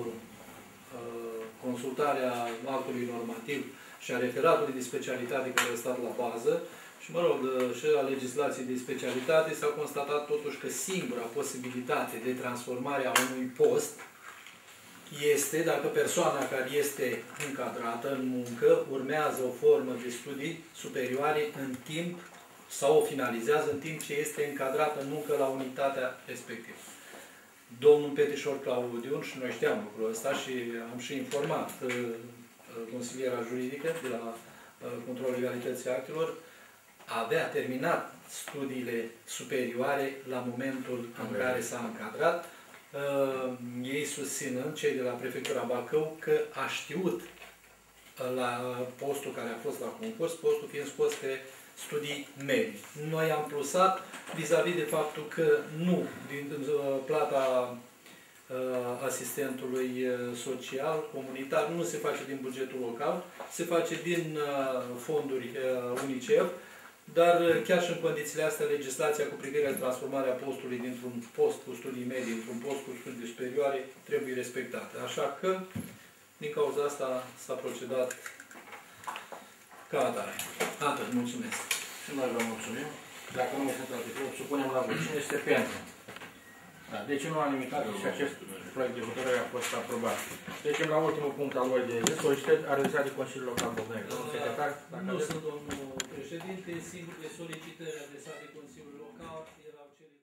uh, consultarea actului normativ și a referatului de specialitate care a stat la bază și, mă rog, și a legislației de specialitate, s-a constatat totuși că singura posibilitate de transformare a unui post este dacă persoana care este încadrată în muncă urmează o formă de studii superioare în timp sau o finalizează în timp ce este încadrată în muncă la unitatea respectivă. domnul Petișor Claudiu, și noi știam lucrul ăsta și am și informat uh, consiliera juridică de la uh, Controlul Legalității Actelor, avea terminat studiile superioare la momentul în care s-a încadrat, uh, ei susținând, cei de la Prefectura Bacău, că a știut uh, la postul care a fost la concurs, postul fiind scos pe studii medii. Noi am plusat vis-a-vis de faptul că nu, din uh, plata uh, asistentului uh, social, comunitar, nu se face din bugetul local, se face din uh, fonduri uh, UNICEF, dar uh, chiar și în condițiile astea, legislația cu privire la transformarea postului dintr-un post cu studii medii într-un post cu studii superioare trebuie respectată. Așa că, din cauza asta, s-a procedat ca atare. Atât, mulțumesc. Și noi vă mulțumim. Dacă nu sunt alte lucruri, supunem la vot. Cine este pentru? Da, deci în unanimitate și acest proiect de hotărâre a fost aprobat. Trecem la ultimul punct al ordinii de zi, solicitări adresate de Consiliul Local Bogdanei. Domnul secretar, dacă nu sunt, domnul președinte, singurele solicitări adresate de Consiliul Local erau cele